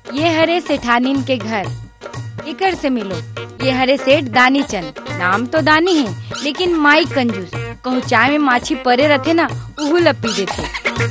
ये हरे सेठानीन के घर, इकर से मिलो। ये हरे सेठ दानी चंद, नाम तो दानी है लेकिन माई कंजूस। कहूँ चाय में माछी परे रहते ना, उहू लपी देते।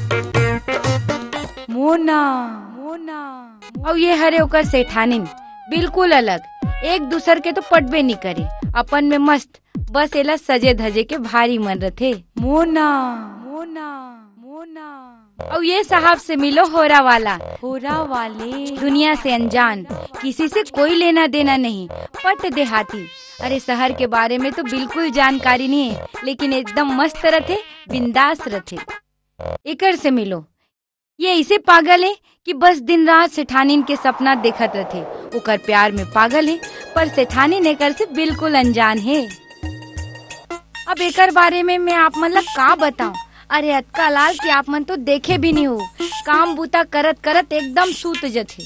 मोना मोना और ये हरे ओकर सेठानीन बिल्कुल अलग, एक दूसर के तो पटबे नहीं करे। अपन में मस्त, बस एला सजे धजे के भारी मन रथे। मोना मोना मोना और ये साहब से मिलो, होरा वाले, दुनिया से अनजान, किसी से कोई लेना देना नहीं, पट देहाती। अरे शहर के बारे में तो बिल्कुल जानकारी नहीं है, लेकिन एकदम मस्त रथे, बिंदास रथे। इकर से मिलो, ये इसे पागल है कि बस दिन रात सेठानीन के सपना देखत रथे। उकर प्यार में पागल है, पर सेठानीन एकर से बिल्कुल अनजान है। अब एकर बारे में मैं आप मतलब का बताऊं। अरे अतका लाल कि आप मन तो देखे भी नहीं हो, काम बूता करत करत एकदम सूत जथे।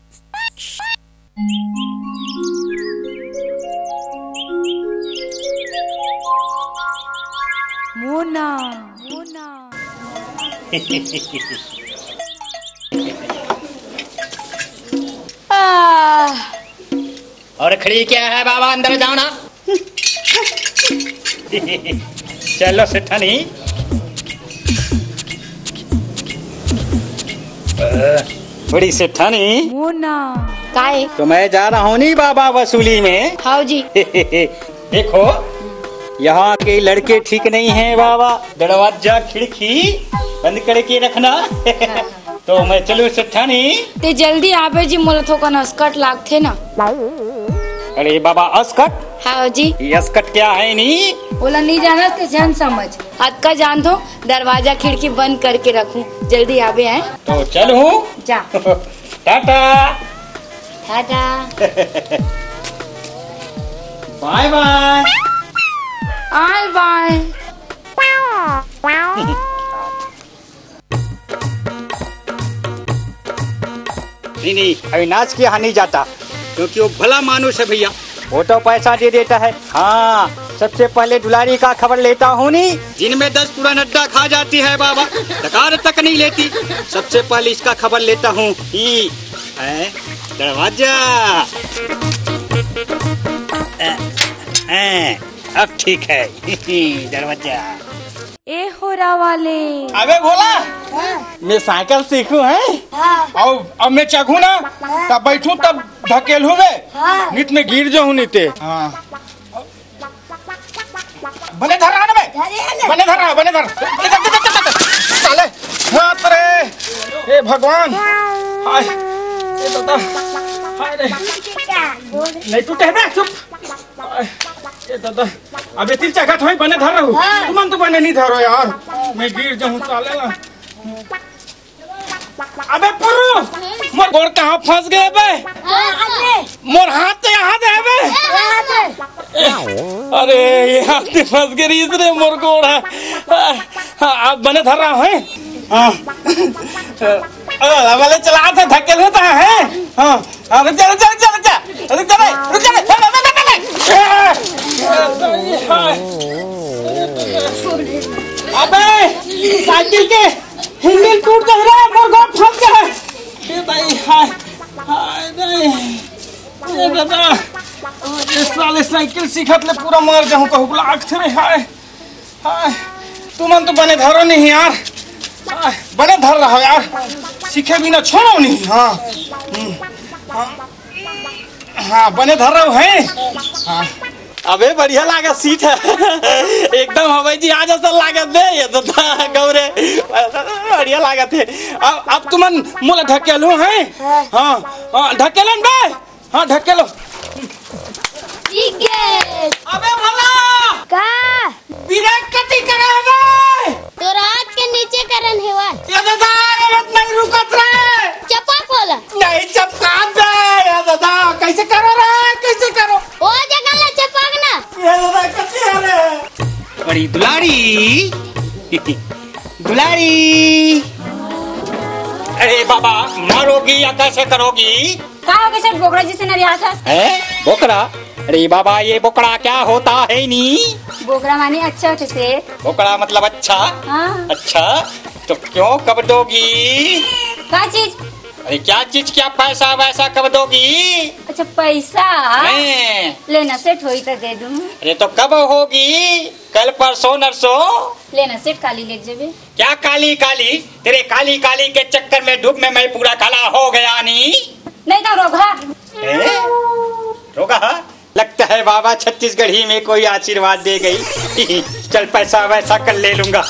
मोना मोना और खड़ी क्या है बाबा, अंदर जाओ ना। चलो सेठानी। बड़ी सेठानी। मोना काहे? तो मैं जा रहा हूँ नहीं बाबा वसूली में। हाँ जी। देखो यहाँ के लड़के ठीक नहीं हैं बाबा, दरवाजा खिड़की बंद करके रखना। तो मैं चलूं सेठानी? ते जल्दी आवे जी, मोला थोकन अस्कट लागथे ना। अरे बाबा अस्कट? हाँ जी। ये अस्कट क्या है नी? बोला नहीं जाना तो जान समझ, अतका जान दो, दरवाजा खिड़की बंद करके रखूं। जल्दी आवे हैं। तो चलूं? जा। Tata tata. Bye bye. All bye. नहीं अविनाश के यहाँ नहीं जाता, क्योंकि वो भला मानुष है भैया, वो तो पैसा दे देता है। हाँ, सबसे पहले दुलारी का खबर लेता हूँ नहीं, जिनमें 10 पूरा नड्डा खा जाती है बाबा, डकार तक नहीं लेती। सबसे पहले इसका खबर लेता हूँ। दरवाजा अब ठीक है। दरवाजा। ए होरा वाले। अबे बोला मैं साइकिल सीखूं है और अब मैं चखू ना, तब बैठू तब धकेल हुए, नित में गिर जाऊं नीते। बने धर रहा ना मैं, बने धर साले हाथ रे। ए भगवान, हाय ए दादा, हाय रे, नहीं टूटे है ना, चुप। ए दादा, अबे तिल जगह थोड़ी बने धर रहूं, तुम तो बने नहीं धरो यार, मैं गिर जाऊं साले ना। अबे पुरु, मोर गोड़ कहाँ फंस गए बे? मोर हाथ तो यहाँ दे बे। अरे ये हाथ में फंस गई रे, मोर गोड़ है। अब बने धर रहा है। वाले चला था, धक्के लेता है। रुक जा अबे साइकिल के हैंडल टूट गया, मोर गोड़ फंस गया। ए भाई, हाय नहीं दादा, इस साले साइकिल सीखत ले पूरा मर जाऊं कहूं ब्लाक थे रे। हाय तुमन तो बने धरो नहीं यार, बने धर रहा यार, सीखे बिना छोड़ो नहीं। हाँ बने धर रहा है। अबे बढ़िया लागत सीट है, एकदम हवाई जहाज जैसा लागत दे ये तो गौरे, बढ़िया लागत है। अब तुमन मुला ढकेलो है। हाँ ढकेलो बे, हाँ ढकेलो। अबे भला का ब्रेक कटी करे है तो रात के नीचे करन हेवा। ये दादा रत नहीं रुकत रे, चपा खोला नहीं चपका दे। ये दादा कैसे करो रे, कैसे करो? ओ जगह ला चपाक ना। ये दादा कैसे है रे? बड़ी दुलारी। दुलारी, अरे बाबा मारोगी या कैसे करोगी? का हो गया सर, बोकरा जी से न रियासा है बोकरा? अरे बाबा ये बोकड़ा क्या होता है नी? बोकरा माने अच्छा से। बोकड़ा मतलब अच्छा? हाँ। अच्छा तो क्यों कब दोगी? का चीज? अरे क्या चीज, क्या पैसा वैसा कब दोगी? अच्छा पैसा हैं? लेना सेट होई तो दे दूं। अरे तो कब होगी? कल परसों नरसों? लेना सेट काली ले जेबे। क्या काली काली? तेरे काली काली के चक्कर में धूप में मैं पूरा काला हो गया नहीं तो रोगा। रोगा? लगता है बाबा छत्तीसगढ़ी में कोई आशीर्वाद दे गई। चल पैसा वैसा कल ले लूंगा।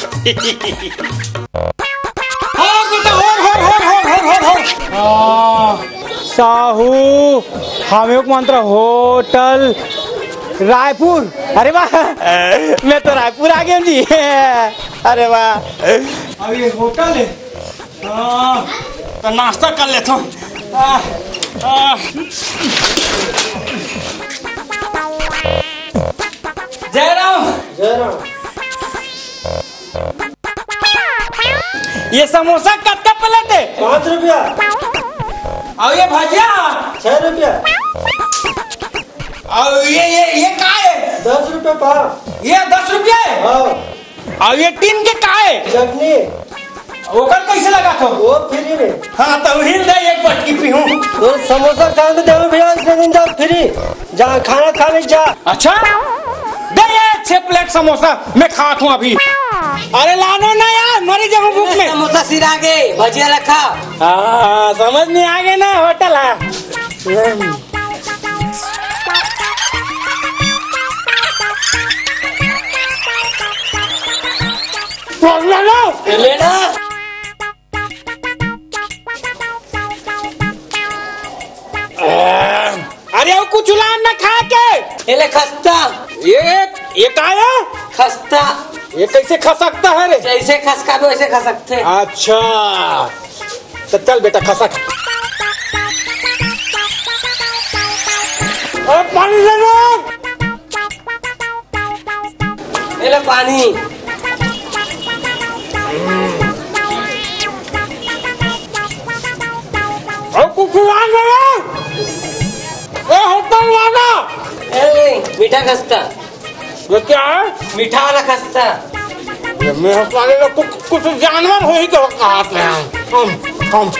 साहू हमें मंत्र होटल रायपुर। अरे वाह, मैं तो रायपुर आ गया जी। अरे वाह, अब ये होटल है। तो नाश्ता कर लेता हूँ। जय राम। जय राम। ये समोसा कब प्लेट है? 5 रुपया। और ये भजिया 6 रुपया। और ये का है? 10 रुपया पाव। ये 10 रुपया है। और ये टीन के का है? चटनी। ओकर कैसे लगा था? वो फ्री में। हाँ तो हिल दे, एक बटकी पीऊं। तो समोसा चांद दे भैया, जा फ्री, जा खाना खा ले जा। अच्छा दे ये 6 प्लेट समोसा, मैं खात हूँ अभी। अरे लानो ना यार, मरी जाऊँ भूख में। समोसा सिर आगे, भजिया रखा। हाँ समझ में आ गए ना, होटल है। लेना। अरे वो कुछ लान ना खा के। ले खस्ता। ये का है? खस्ता। ये कैसे खा सकता है रे? जैसे खसका भी वैसे खा सकते। अच्छा तो चल बेटा खसक। पानी ले लो। ले पानी। और कुछ होटल वाला मीठा खस्ता। ये क्या है? मीठा वाला खस्ता। मेरे वाले लोग कुछ जानवर हो ही तो कहा थे। हम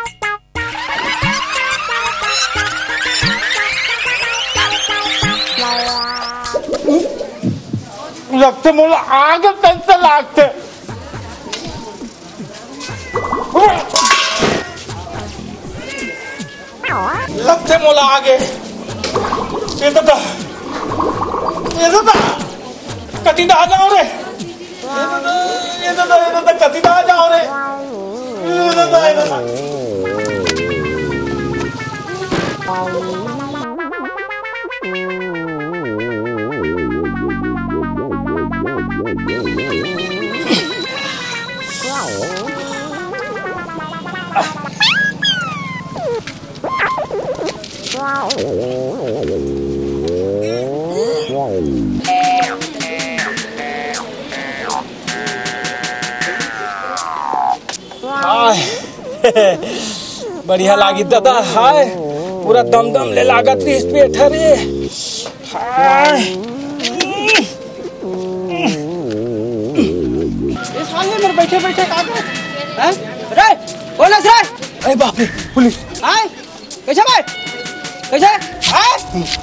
लगते मुझे आगे कैसे लागते। लगते मोला आगे। ये तो कति दा जाओ रे। ये तो कति दा जाओ रे। बढ़िया लागी दादा। हाय पूरा दम दम ले लागत रे इस पेट रे। हाय इस वाले में बैठे बैठे का हैं? रे पुलिस रे। अरे बाप रे पुलिस। हाय कैसे भाई? कैसे? हाय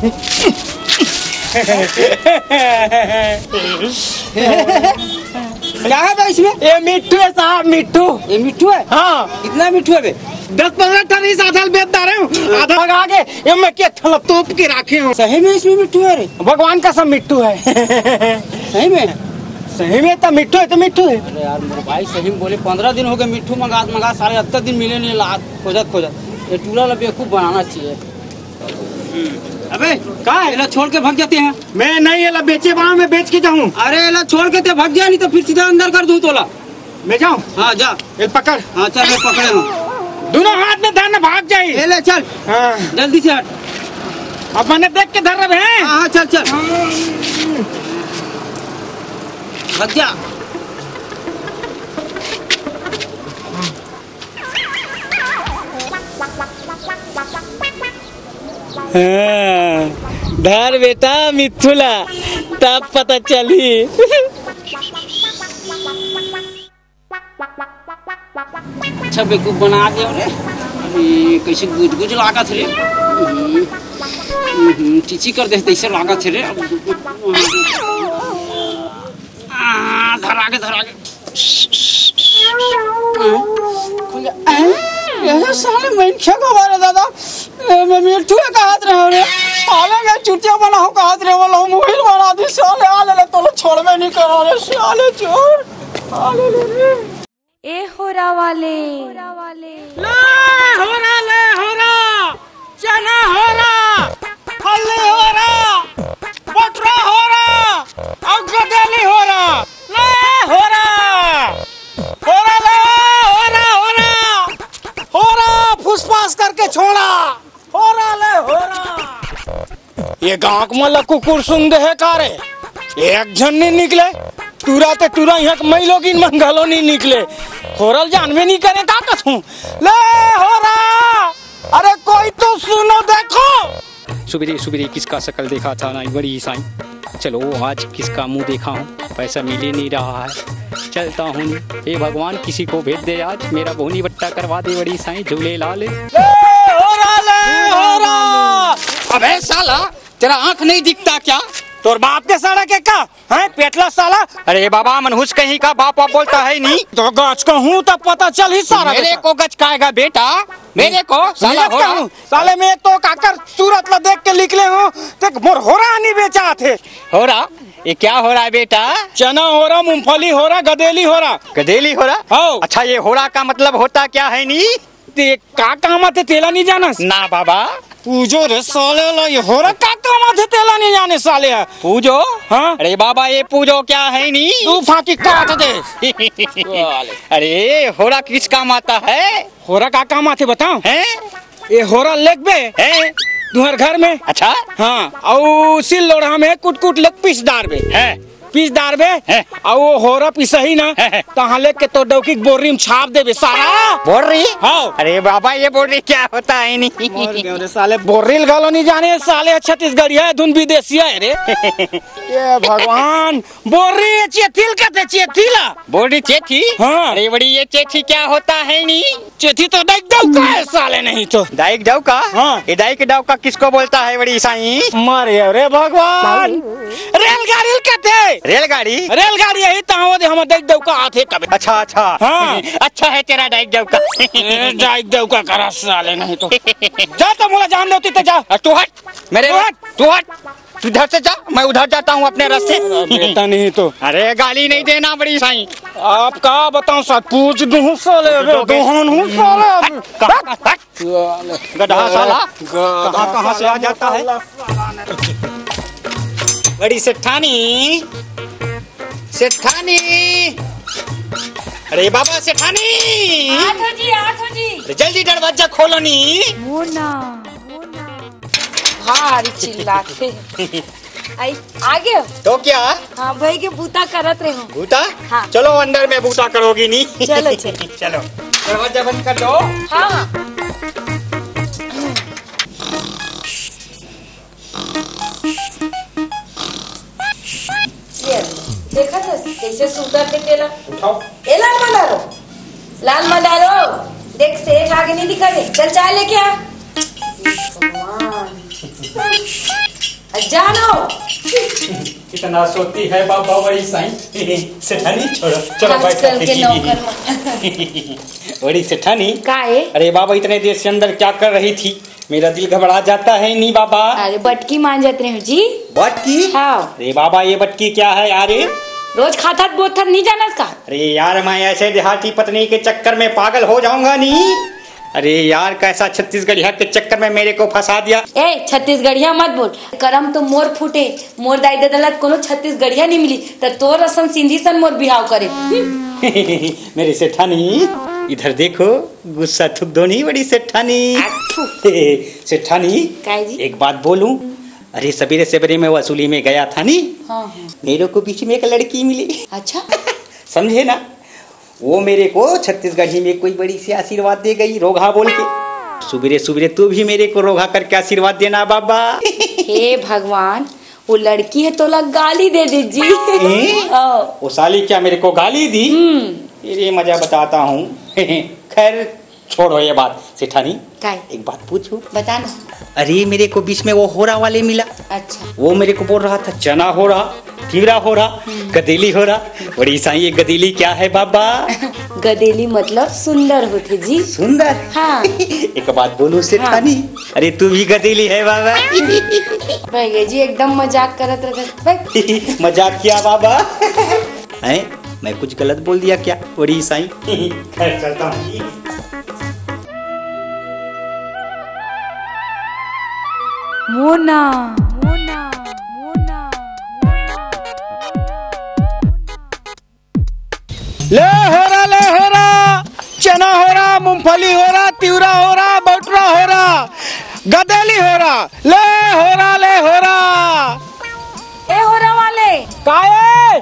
क्या है भाई इसमें? ये मिट्टू है साहब, मिट्टू। ये मिट्टू है? हाँ। कितना मिट्टू है बे? 10-15 टन इस आधा बेचता रहे हूँ। आधा लगा के ये मैं क्या थला तोप के रखे हूँ। सही में इसमें मिट्टू है रे? भगवान का सब मिट्टू है। सही में? सही में तो मिट्टू है तो मिट्टू है। अरे यार मेरे भाई सही में बोले 15 दिन हो गए मिट्टू मंगा सारे अब तक दिन मिले नहीं। लात खोजत ये टूरा ला बेवकूफ बनाना चाहिए। अबे का है? छोड़ के भाग जाते हैं। मैं नहीं एला बेचे बाहर में बेच के जाऊँ। अरे एला छोड़ के ते भाग जाए नहीं तो फिर सीधा अंदर कर दूँ तोला। मैं जाऊँ? हाँ जा। ये पकड़। हाँ चल मैं पकड़े हूँ। दोनों हाथ में धरना भाग जाए। ले चल। हाँ जल्दी से हट। अब मैंने देख के धर रहे हैं। हाँ चल चल भाग जा। धर बेटा मिथुला तब पता चली। अच्छा बेवकूफ बना दिया रे। अरे कैसे गुज गुज लागत रे। टीची कर दे तैसे लागत रे। धरा के खुल जा। ये साले मैं क्या खबर है दादा। मैं मिट्टू का हाथ रहा रे। साले मैं चुटिया बनाऊं का हाथ रे वाला मोबाइल बना दी साले। आले ले तो छोड़ में नहीं करा रे साले चोर। आले ले ए होरा वाले ले होरा चना होरा हल्दी होरा बटरा होरा और गदेली होरा ले होरा फुसफास करके छोड़ा होरा ले होरा। ये गांव में लक्कू कुरसुम दे है कारे एक जन नहीं निकले तुरा ते तुरा यहाँ मई लोग इन मंगलों नहीं निकले होरल जानवे नहीं करे का कहूँ ले होरा। अरे कोई तो सुनो देखो। सुबेरे सुबेरे किसका शकल देखा था ना बड़ी ईसाई। चलो आज किसका मुंह देखा हूँ पैसा मिल ही नहीं रहा है। चलता हूँ हे भगवान किसी को भेज दे आज मेरा बोनी बट्टा करवा दे बड़ी ईसाई झूले लाल। अबे साला तेरा आँख नहीं दिखता क्या। तोर बाप के साला के का है पेटला साला। अरे बाबा मनहूस कहीं का बाप बोलता है नहीं तो गच का हूँ तब पता चल ही सारा। मेरे को गच खाएगा बेटा मेरे को साला हो साले में तो काकर सूरत ला देख के निकले हो तो मोर होरा नहीं बेचा थे। हो रहा ये क्या हो रहा है बेटा। चना हो रहा मूंगफली हो रहा गदेली हो रहा। गदेली हो रहा हो। अच्छा ये होरा का मतलब होता क्या है नी ते का काम आते तेला नहीं जाना ना बाबा। पूजो रे साले ला ये होरा का काम आते तेला नहीं जाने साले। पूजो हाँ अरे बाबा ये पूजो क्या है नी तू फाकी काट दे। अरे होरा किस काम आता है। होरा का काम आते बताओ हैं ये होरा लेग बे हैं तुम्हारे घर में। अच्छा हाँ और सिल लोढ़ा में कुट कुट लेग पीस दार बे है पीस दार बे है। और वो होरा पीस ही ना है। तहाँ लेग के तो डौकी बोरी में छाप देबे सारा। बोल रही हाँ अरे बाबा ये बोल रही क्या होता है नहीं साले बोरिल गालो नहीं जाने साले छत्तीसगढ़िया है धुन विदेशिया है रे। ये भगवान बोरी है चेथिल कहते चेथिला बोल रही चेठी। हाँ अरे बड़ी ये चेठी क्या होता है नहीं चेथी तो डाइक दाव का है साले नहीं तो दाइक डाव का। हाँ ये दाइक डाव का किसको बोलता है बड़ी ईसाई। मारे रे भगवान रेलगाड़ी कहते रेलगाड़ी यही तहाँ हम डाइक दाव का आते कभी। अच्छा अच्छा हाँ अच्छा है तेरा डाइक डाव का। डाइक दाव का करा साले नहीं तो जा तो मोला जान देती तो जा। तू हट मेरे तू हट तू इधर से जा मैं उधर जाता हूँ अपने रास्ते। बेटा नहीं तो अरे गाली नहीं देना बड़ी साईं। आप का बताऊं साथ पूछ दूं साले दोहन हूँ साले गधा साला कहाँ से आ जाता है। बड़ी सेठानी सेठानी अरे बाबा सेठानी आठो जी जल्दी दरवाजा खोलो नी। मोना भारी चिल्लाते आई आगे तो क्या हाँ भाई के बूता करत रहे हो। बूता हाँ। चलो अंदर में बूता करोगी नी। चलो चलो दरवाजा बंद कर दो। हाँ देखा था कैसे सूता थे तेला ए लाल मंडारो देख सेठ आगे नहीं दिखा दे चल चाय लेके आ जानो कितना सोती है बाबा बड़ी साईं। सेठानी छोड़ो चलो आजकल के नौकर बड़ी सेठानी का है। अरे बाबा इतने देर से अंदर क्या कर रही थी मेरा दिल घबरा जाता है नहीं बाबा। अरे बटकी मान जाते रहे हो जी। बटकी हाँ अरे बाबा ये बटकी क्या है यार। रोज खाता बोथर नहीं जाना इसका। अरे यार मैं ऐसे देहाती पत्नी के चक्कर में पागल हो जाऊंगा नहीं। अरे यार कैसा छत्तीसगढ़िया के चक्कर में मेरे को फंसा दिया। ए छत्तीसगढ़िया मत बोल करम तो मोर फूटे मोर दाई ददलत कोनो छत्तीसगढ़िया नहीं मिली तो तोर रसम सिंधी सन मोर बिहाव करे। मेरी सेठानी इधर देखो गुस्सा थुक दो नहीं बड़ी सेठानी। सेठानी एक बात बोलूं। अरे सवेरे सवेरे में वसूली में गया था नी। हाँ। मेरे को बीच में एक लड़की मिली। अच्छा समझे ना वो मेरे को छत्तीसगढ़ी में कोई बड़ी सी आशीर्वाद दे गई रोगा बोल के। सुबेरे सुबेरे तू भी मेरे को रोगा करके आशीर्वाद देना बाबा। हे भगवान वो लड़की है तो लग गाली दे दीजिए। वो साली क्या मेरे को गाली दी। तेरे मजा बताता हूँ। खैर छोड़ो ये बात सेठानी, काय एक बात पूछूं? बता ना। अरे मेरे को बीच में वो होरा वाले मिला, अच्छा वो मेरे को बोल रहा था चना हो रहा, तीवरा हो रहा, गदेली हो रहा। और ईसाई ये गदेली क्या है बाबा? गदेली मतलब सुंदर होते जी। सुंदर? हाँ। एक बात बोलूं सेठानी, अरे तू भी गदेली है बाबा। भैया जी एकदम मजाक करत रहते। मजाक किया बाबा। हैं? मैं कुछ गलत बोल दिया क्या? और ईसाई खैर चलता हूँ। मोना मोना मोना ले हो रहा, चना हो रहा, मूंगफली हो रहा, तिवरा हो रहा, बटुरा हो रहा, गदेली हो रहा, ले हो रहा। ए होरा वाले काहे?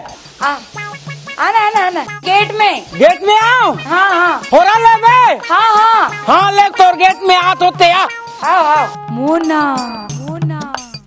आना गेट में आओ। हाँ हो रहा ले बे। हाँ हाँ ले तोर गेट में आत होते आ। आओ मोना मोना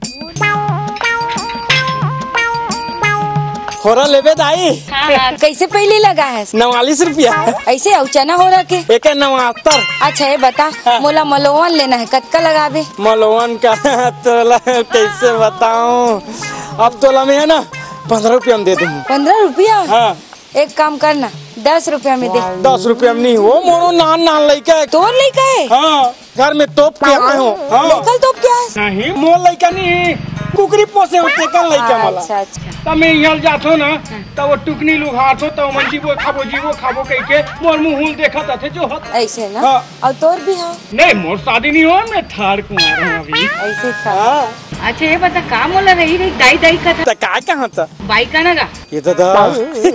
हो रहा लेबे दाई। हाँ, कैसे पहले लगा है? 49 रुपया। ऐसे औ चना हो रहा के? एक 69। अच्छा ये बता, मोला मलोवन लेना है, कतका लगाबे? मलोवन का तोला कैसे बताऊं? अब तोला में है ना 15 रुपया में दे दूँ। 15 रुपया? हाँ। एक काम करना 10 रुपया में दे। 10 रुपया में नहीं हो, मोरो नान लइका है। तोर लइका है? हाँ, घर में तोप के आए हो। हाँ। लेकल तोप क्या है? नहीं मोर लइका नहीं, कुकरी पोसे होते कल लइका मला। अच्छा तब मैं यहाँ जातो ना, तब वो टुकनी लोग हाथो, तब मन जीवो खाबो कह के मोर मुंह देखा था जो हत। ऐसे ना? हाँ। और तोर भी हो? नहीं मोर शादी नहीं हो, मैं थार कुमार हूँ अभी। ऐसे था। हाँ। अच्छा ये बता काम होला रही दाई का था तो कहाँ था? बाई का ना ये तो था।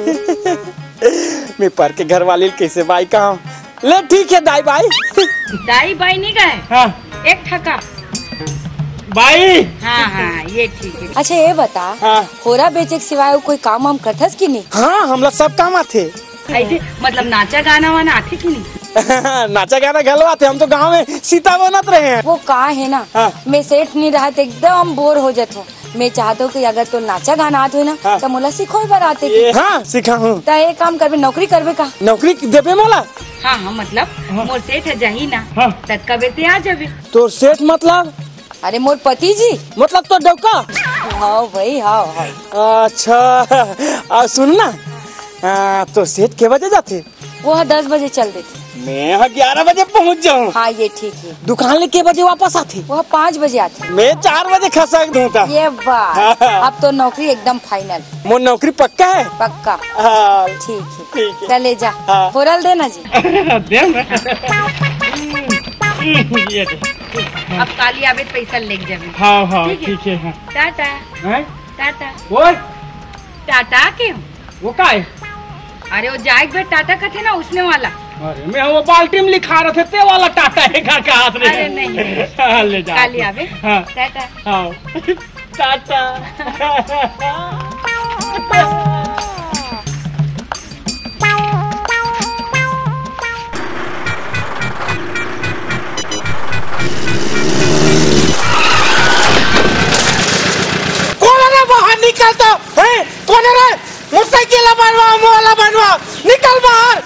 मैं पर के घर वाले कैसे बाई कहाँ? ले ठीक है दाई बाई। दाई बाई नहीं गए। हाँ। एक ठका बाई। हाँ ये ठीक है। अच्छा ये बता, हाँ। होरा बेचे के सिवाय कोई काम वाम करथस की नहीं? हाँ हमला सब काम आते। ऐसे मतलब नाचा गाना वाना आते की नहीं? नाचा गाना गलवाते, हम तो गांव में सीता बनत रहे हैं। वो कहा है ना, हाँ। मैं सेठ नहीं रहा तो एकदम बोर हो जाता हूँ। मैं चाहता हूँ कि अगर तो नाचा गाना आते हो ना, हाँ। तो मोला सिखो बार आते ये हाँ सिखा हूँ। तो एक काम करबे, नौकरी करबे का? नौकरी देबे मोला? हाँ मतलब मोर सेठ है जही ना, हाँ। तत्का बेटे आ जाबे। तो सेठ मतलब? अरे मोर पति जी। मतलब तो डौका? हाँ भाई हाँ। अच्छा सुन ना, तो सेठ के बजे जाते? वो 10 बजे चल देते। मैं 11 बजे पहुंच जाऊँ। हाँ ये ठीक है। दुकान ले के बजे वापस आती? वो 5 बजे आते। मैं 4 बजे खसक दूँ था। ये बात, अब तो नौकरी एकदम फाइनल। मोर नौकरी पक्का है? पक्का। हाँ ठीक ठीक है, है। चले जा। हाँ। फोरल देना जी। ये अब काली आवे पैसा लेके जाबे। हाँ ठीक है। हाँ। टाटा हैं? टाटा वो टाटा क्यों? वो का है? अरे वो जाएग बे टाटा का थे ना उसने वाला। अरे मैं वो बाल्टी में लिखा रहे थे ते वाला टाटा है घर का हाथ में। अरे नहीं। हाँ, ले जा। काली आवे। हाँ। टाटा। हाँ टाटा। कौन है बाहर निकलता है? कौन है? मोटरसाइकिल बनवा, मोला बनवा, निकल बाहर।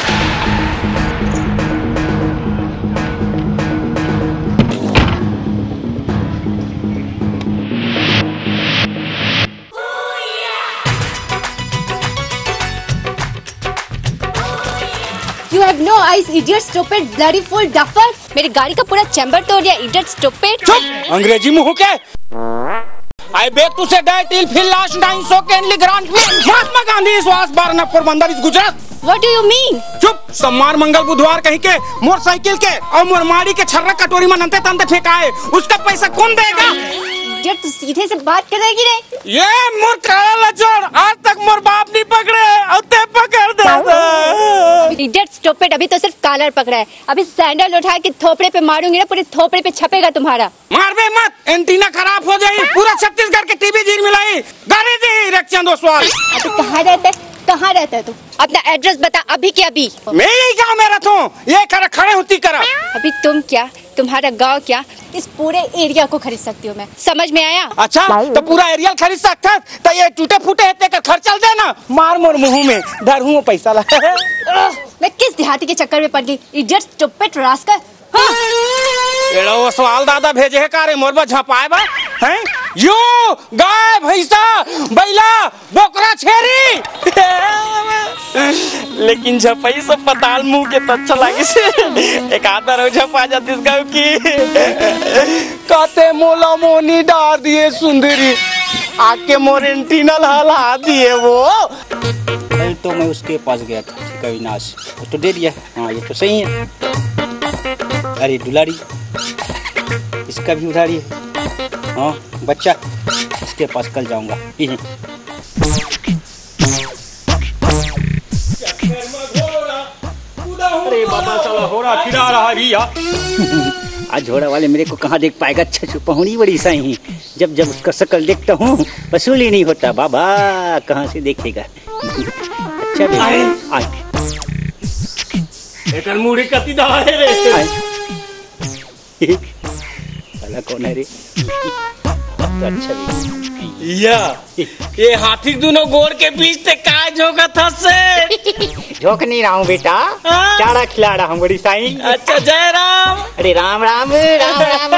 You have no eyes, idiot, stupid, bloody fool, duffer. मेरी गाड़ी का पूरा चैम्बर तोड़ दिया, idiot, stupid. चुप, अंग्रेजी मुंह के। I beg to say that till feel last 9 secondly grant me Mahatma Gandhi श्वास बारना पोरबंदर इस Gujarat. What do you mean? चुप, सोमवार मंगल बुधवार कहीं के मोटरसाइकिल के और मोरमारी के छर्रा कटोरी में नंते तंते फेंकाए, उसका पैसा कौन देगा? Idiot, तू सीधे से बात करेगी रे? ये मोर काला लचोड़, आज तक मोर बाप नहीं पकड़े और ते पकड़ दे। Idiot, stupid, अभी तो सिर्फ कॉलर पकड़ा है, अभी सैंडल उठा के थोपड़े पे मारूंगी ना, पूरे थोपड़े पे छपेगा तुम्हारा। मार बे मत, एंटीना खराब हो जाए, पूरा छत्तीसगढ़ के टीवी झील मिलाई, गाड़ी दी रक्षण दो सवाल। अभी कहाँ रहते? कहाँ रहता है तू? अपना एड्रेस बता अभी के अभी। मेरे गाँव में रहता हूँ, ये कर खड़े होती करा। अभी तुम क्या, तुम्हारा गांव क्या, इस पूरे एरिया को खरीद सकती हूँ मैं, समझ में आया? अच्छा तो पूरा एरिया खरीद सकता तो ये टूटे फूटे हेते कर खर्च चल जाए ना, मार मोर मुंह में धर हूँ पैसा ला। मैं किस देहाती के चक्कर में पड़ गई, इडियट स्टूपिड रास्कल। एड़ो वो सवाल दादा भेजे है कारे मोरबा झपाए बा हैं? यो गाय भैंसा बैला बोकरा छेरी लेकिन झपाई सब पताल मुंह के तो अच्छा लगे से एक आधा रो झपा जाती इस गाँव की कहते मोला मोनी डाल दिए सुंदरी आके मोरेंटिनल हला दिए वो। कल तो मैं उसके पास गया था अविनाश, तो दे दिया। हाँ ये तो सही है। अरे दुलारी इसका भी उधारी है। हाँ बच्चा इसके पास कल जाऊंगा। अरे बाबा चलो घोड़ा फिरा रहा है भैया। आज घोड़ा वाले मेरे को कहाँ देख पाएगा। अच्छा पहुनी बड़ी सही, जब जब उसका शकल देखता हूँ वसूल ही नहीं होता। बाबा कहाँ से देखेगा। अच्छा एकर मुड़ी कति दवा है रे। साला कौन है रे? तो अच्छा भी ये हाथी दोनों गोर के बीच से का झोंका था से? झोंक नहीं रहा हूँ बेटा, चारा खिला रहा हूँ बड़ी साईं। अच्छा जय राम। अरे राम राम राम राम।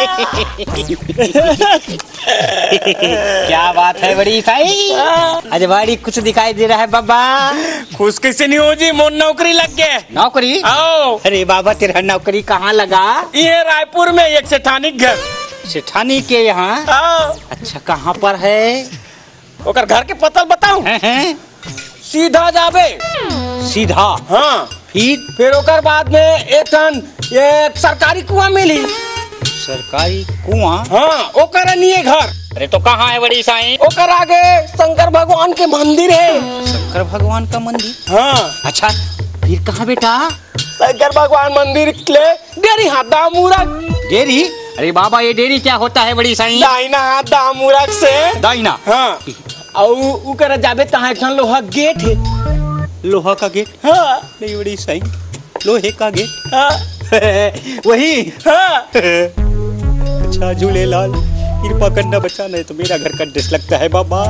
क्या बात है बड़ी साईं, आज बड़ी कुछ दिखाई दे रहा है बाबा। खुश कैसे नहीं हो जी, मोर नौकरी लग गए। नौकरी? आओ। अरे बाबा तेरा नौकरी कहाँ लगा? ये रायपुर में एक सेठानी घर। सेठानी के यहाँ? अच्छा कहाँ पर है? ओकर घर के पता बताऊं? सीधा जाबे। सीधा? हाँ। फिर ओकर बाद में एक सरकारी कुआं मिली। सरकारी कुआं? हाँ ओकर नहीं घर। अरे तो कहाँ है बड़ी साईं? ओकर आगे शंकर भगवान के मंदिर है। शंकर भगवान का मंदिर? हाँ। अच्छा फिर कहाँ बेटा? शंकर भगवान मंदिर ले डेरी हाथ दामूरक। डेरी? अरे बाबा ये डेरी क्या होता है बड़ी साईं? दाहिना हाथ दामूरक से। दाहिना? हाँ। और उकर जाबे तहाँ एक लोहा गेट है। लोहा का गेट? हाँ। नहीं बड़ी साईं, लोहे का गेट? हाँ। वही? हाँ। अच्छा झूलेलाल कृपा करना बचा, नहीं तो मेरा घर का डिस लगता है बाबा।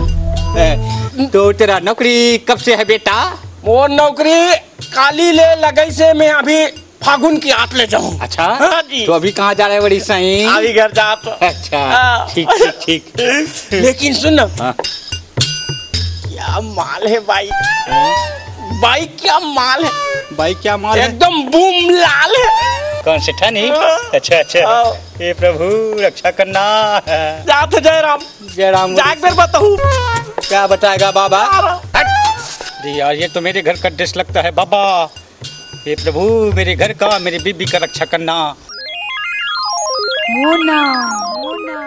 तो तेरा नौकरी कब से है बेटा? वो नौकरी काली ले लगई से मैं अभी फागुन की आठ ले जाऊँ। अच्छा हाँ जी। तो अभी कहाँ जा रहे बड़ी साईं? अभी घर जा तो। अच्छा ठीक ठीक ठीक। लेकिन सुन हाँ। क्या माल है भाई, भाई क्या माल है। भाई क्या माल है? एकदम बूम लाल है। कौन सेठानी? अच्छा अच्छा। हे प्रभु रक्षा करना। जात जय राम। जय राम। जाग फिर बताऊं। क्या बताएगा बाबा? यार ये तो मेरे घर का ड्रेस लगता है बाबा। हे प्रभु मेरे घर का, मेरी बीबी का रक्षा करना। मोना मोना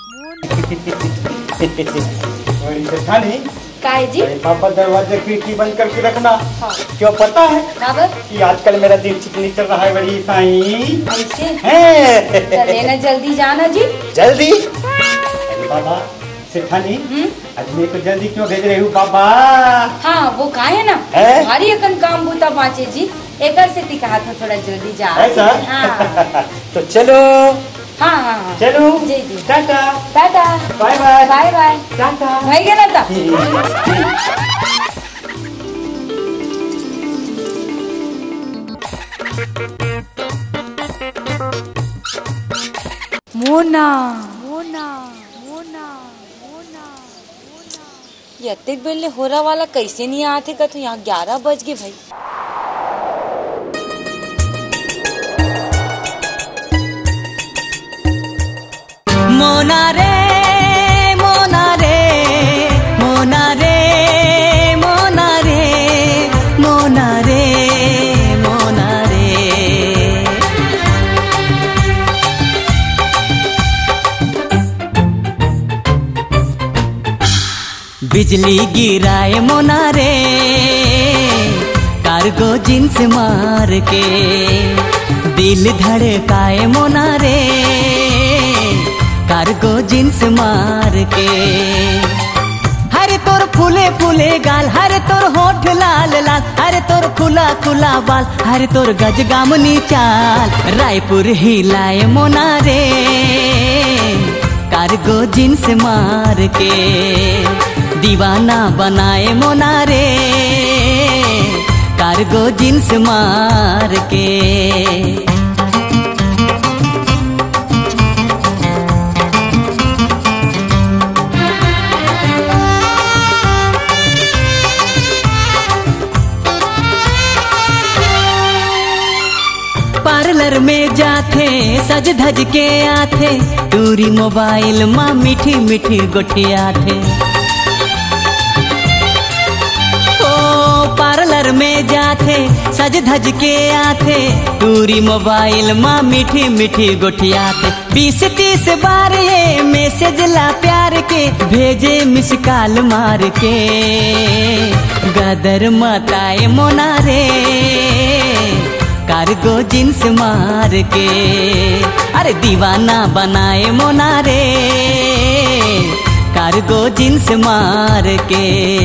सेठानी काहे जी? पापा दरवाजा खिड़की बंद करके रखना। हाँ। क्यों पता है? बाबा कि आजकल मेरा दिल चिकनी चल रहा है बड़ी साईं। ऐसे चले ना जल्दी जाना जी। जल्दी? अरे बाबा सेठानी आज मेरे को जल्दी क्यों भेज रहे हो बाबा? हाँ वो कहा है ना भारी अकन काम बूता पाचे जी, एक से कहा था थोड़ा जल्दी जा। ऐसा? हाँ। तो चलो। हाँ हाँ हाँ चलो जी जी। Tata tata bye bye bye bye tata भाई गया था। मोना मोना मोना मोना ये अतिक बेले होरा वाला कैसे नहीं आते का, तो यहाँ 11 बज गए भाई। मोना रे मोना रे मोना रे मोना रे मोना रे मोना रे। बिजली गिराए मोना रे कार्गो जींस मार के, दिल धड़काए मोना रे कार्गो जींस मार के। हरे तोर फूले फूले गाल, हरे तोर होठ लाल लाल, हरे तोर खुला खुला बाल, हरे तोर गज गामनी चाल। रायपुर हिलाए मोना रे कार्गो जींस मार के, दीवाना बनाए मोना रे कार्गो जींस मार के। पार्लर में जाते सज धज के आते, टूरी मोबाइल माँ मीठी मीठी गोठिया थे। ओ पार्लर में जाते सज धज के आते, टूरी मोबाइल माँ मीठी मीठी गोठिया थे। 20-30 बार ये मैसेज ला प्यार के, भेजे मिस कॉल मार के। गदर मताए मोना रे कार्गो जींस मार के, अरे दीवाना बनाए मोना रे कार्गो जींस मार के।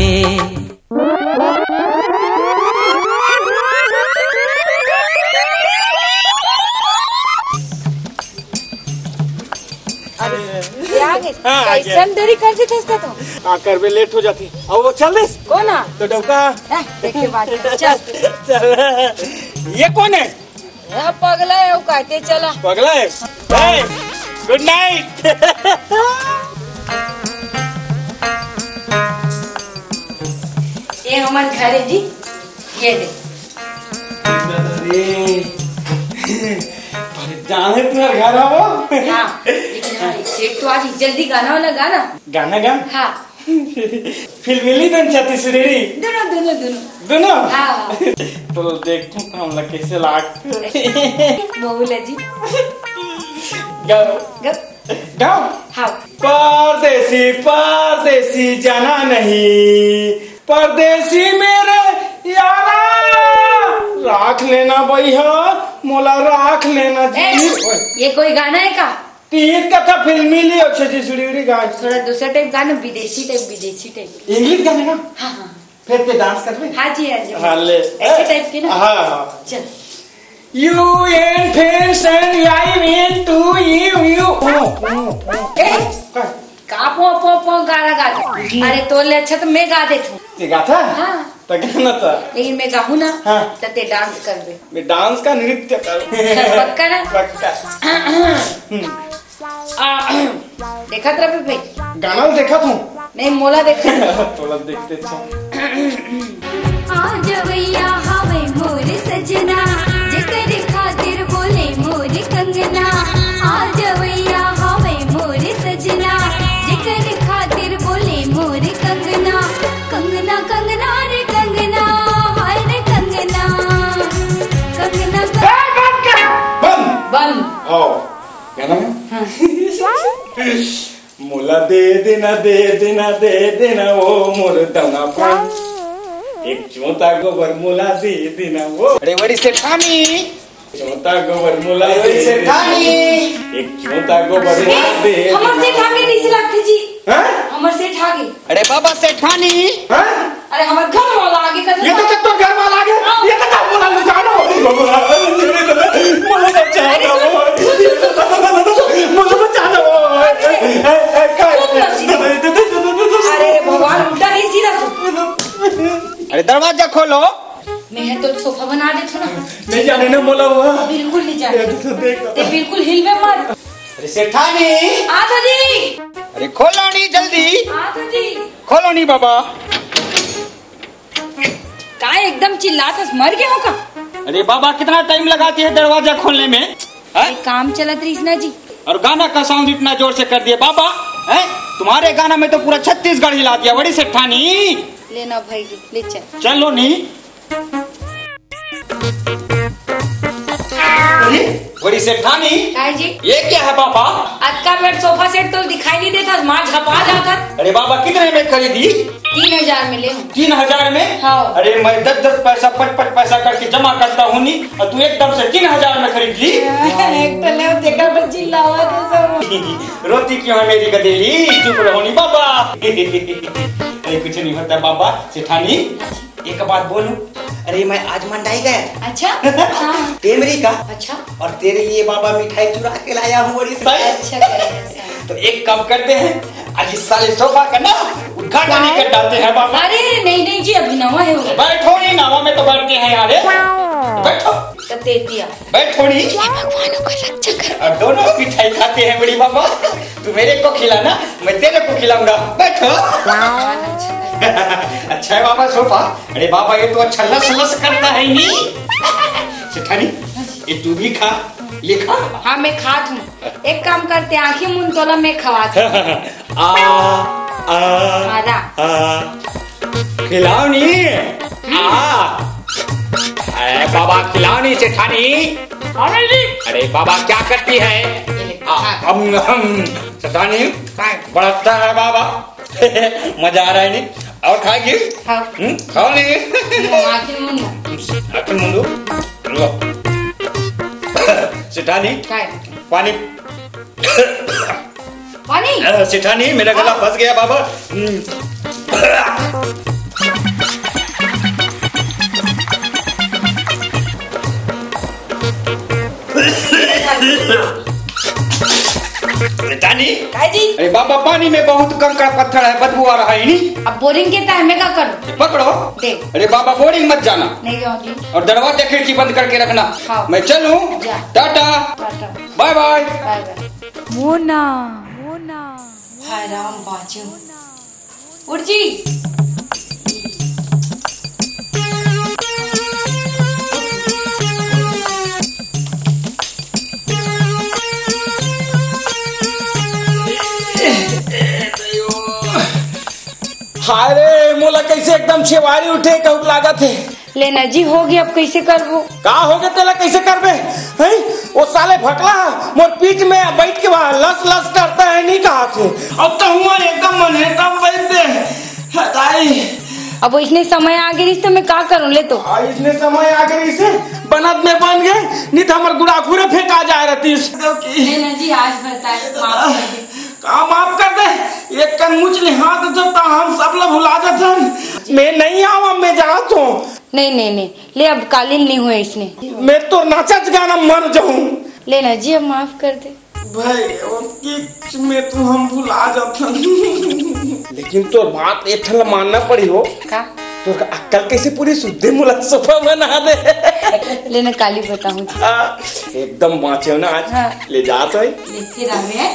कैसन देरी कर दी थे तो आकर भी लेट हो जाती। अब वो चल दिस कौन है तो डौका देखे बात चल चल। ये कौन है? पगला है वो कहते चला पगला है। Good night. ये हमारे घर है जी, ये दे। जाने तुम्हारे घर आओ। हाँ, लेकिन हाँ, सेठ तो आज जल्दी गाना वाला गाना गाना गा। हाँ फिल्म मिली दन छत्तीसगढ़ी दोनों दोनों दोनों दोनों। हाँ तो देखो हम लोग कैसे लाग बहुला जी गाओ गाओ। हाँ परदेसी परदेसी जाना नहीं, परदेसी मेरे यारा राख लेना भैया मोला राख लेना जी। ये कोई गाना है का? तीन का था फिल्मी ली अच्छे जी सुड़ी गा। थोड़ा दूसरा टाइप गाना, विदेशी टाइप इंग्लिश गाने का। हाँ हाँ फिर पे डांस कर रहे। हाँ जी हाँ जी हाँ ले ऐसे टाइप के ना। हाँ हाँ चल You and friends and I mean to you. का पो गाना गा। अरे तो ले अच्छा तो मैं गा देती हूँ। ते गा था? हाँ तो गाना था। लेकिन मैं गाऊँ ना हाँ। तो ते डांस कर दे। मैं डांस का नृत्य कर। पक्का ना? पक्का। देखा तेरा पे गाना देखा तू? नहीं मोला देखा। थोड़ा देखते थे। आज भैया हवे मोर सजना, जेकर खातिर बोले मोर कंगना। आज भैया हवे मोर सजना, जेकर खातिर बोले मोर कंगना। कंगना कंगना रे कंगना, हाय रे कंगना। कंगना बंद बंद। आओ गाना मोला दे देना वो मोर दना पान। एक चौथा गोबर मोला दे देना वो। अरे बड़ी सेठानी चौथा गोबर मोला दे सेठानी। एक चौथा गोबर मोला दे। हमर से ठाके नहीं लगती जी। हैं? हमर से ठाके। अरे बाबा सेठानी। हैं? अरे हमर घर वाला आगे कर। ये तो घर वाला आ गया। ये तो मोला ले जानो। मोला बचाओ। मोला बचाओ। अरे भगवान उल्टा नहीं सीधा। अरे दरवाजा खोलो। मैं तो सोफा बना देती हूँ ना। नहीं जाने ना मोला हुआ। बिल्कुल नहीं जाने। देख ते बिल्कुल हिल में मत। अरे सेठानी। आ तो जी। अरे खोलो नहीं जल्दी। आ तो जी। खोलो नहीं बाबा। का एकदम चिल्लाता मर गया होगा। अरे बाबा कितना टाइम लगाती है दरवाजा खोलने में? है? काम चलत रही ना जी। और गाना का साउंड इतना जोर से कर दिया बाबा। है? तुम्हारे गाना में तो पूरा छत्तीसगढ़ हिला दिया बड़ी सेठानी। लेना भाई जी ले चल। चलो नहीं। बड़ी सेठानी काय जी ये क्या है बाबा? आज का बेड सोफा सेट तो दिखाई नहीं देता, माँ झपा जाकर। अरे बाबा कितने में खरीदी? 3000 में ले। 3000 में? हाँ। अरे मैं 10-10 पैसा 5-5 पैसा करके जमा करता हूँ नहीं, और तू एकदम से 3000 में खरीद ली। एक तो ले देखा पर चिल्लावा तो सब। रोती क्यों है मेरी गधेली? चुप रहो नी बाबा। अरे कुछ नहीं होता बाबा। सेठानी एक बात बोलूं? अरे मैं आज मंडाई गया। अच्छा हाँ। टेमरी का। अच्छा और तेरे लिए बाबा मिठाई चुरा के लाया हूँ बड़ी सारी। अच्छा तो एक काम करते हैं, आज इस साले सोफा का ना उद्घाटन ही कर डालते हैं बाबा। अरे नहीं नहीं जी, अभी नवा है वो। बैठो नहीं, नावा में तो बैठते हैं यार। बैठो दे दिया। बैठो नहीं। भगवानों का रक्षा कर। और दोनों मिठाई खाते हैं बड़ी बाबा। तू मेरे को खिलाना, मैं तेरे को खिलाऊंगा। बैठो। अच्छा है बाबा सोफा। अरे बाबा ये तो अच्छा लस लस करता है नहीं। सेठानी ये तू भी खा, ये खा। हाँ मैं खात हूँ। एक काम करते, आंखें मुंह तोला मैं खवात हूँ। खिलाओ नहीं। अरे बाबा खिलाओ नहीं सेठानी। अरे बाबा क्या करती है? सेठानी बड़ा अच्छा है बाबा। मजा आ रहा है नहीं? और खाएगी? खाओ नहीं। आखिर मुंडू लो। सेठानी पानी। पानी? सेठानी मेरा गला फंस गया बाबा। सेठानी जी? अरे बाबा पानी में बहुत कंकड़ पत्थर है, बदबू आ रहा है नहीं। अब बोरिंग के टाइम में क्या करूँ? पकड़ो। दे। अरे बाबा बोरिंग मत जाना। नहीं जाऊंगी। और दरवाजा खिड़की बंद करके रखना। हाँ। मैं चलूं? जा। Tata bye bye. Bye bye. Mona Mona. हाय राम बाजू। उठ जी। हाय रे मोला कैसे एकदम छेवारी उठे कहूँ लागत है। लेना जी हो गया, अब कैसे करबो? का हो गया तेला कैसे करबे? हैं वो साले भकला मोर पीठ में बैठ के वहाँ लस लस करता है नहीं कहा थे। अब तो हुआ एकदम मन है तब बैठ दे हटाई। अब इसने समय आ गई तो मैं क्या करूँ? ले तो इसने समय आ गई से बनत में बन गए नहीं तो हमारे गुड़ाखुरे फेंका जा रही। लेना जी आज बताए माफ कर दे। का माफ कर दे। एक कन मुझे हाथ जोता हम सब लोग भुला जाते। मैं नहीं आवा, मैं जात हूँ। नहीं नहीं नहीं ले, अब कालिल नहीं हुए इसने। मैं तो नाचच गाना मर जाऊँ। लेना जी अब माफ कर दे भाई में तो हम भुला जाते। लेकिन तो बात एक मानना पड़ी हो का? तो अक्कल कैसे पूरी शुद्धि मुला सोफा बना दे। लेना काली बताऊँ एकदम बाँचे हो ना आज। हाँ। ले जात है। फिर हमें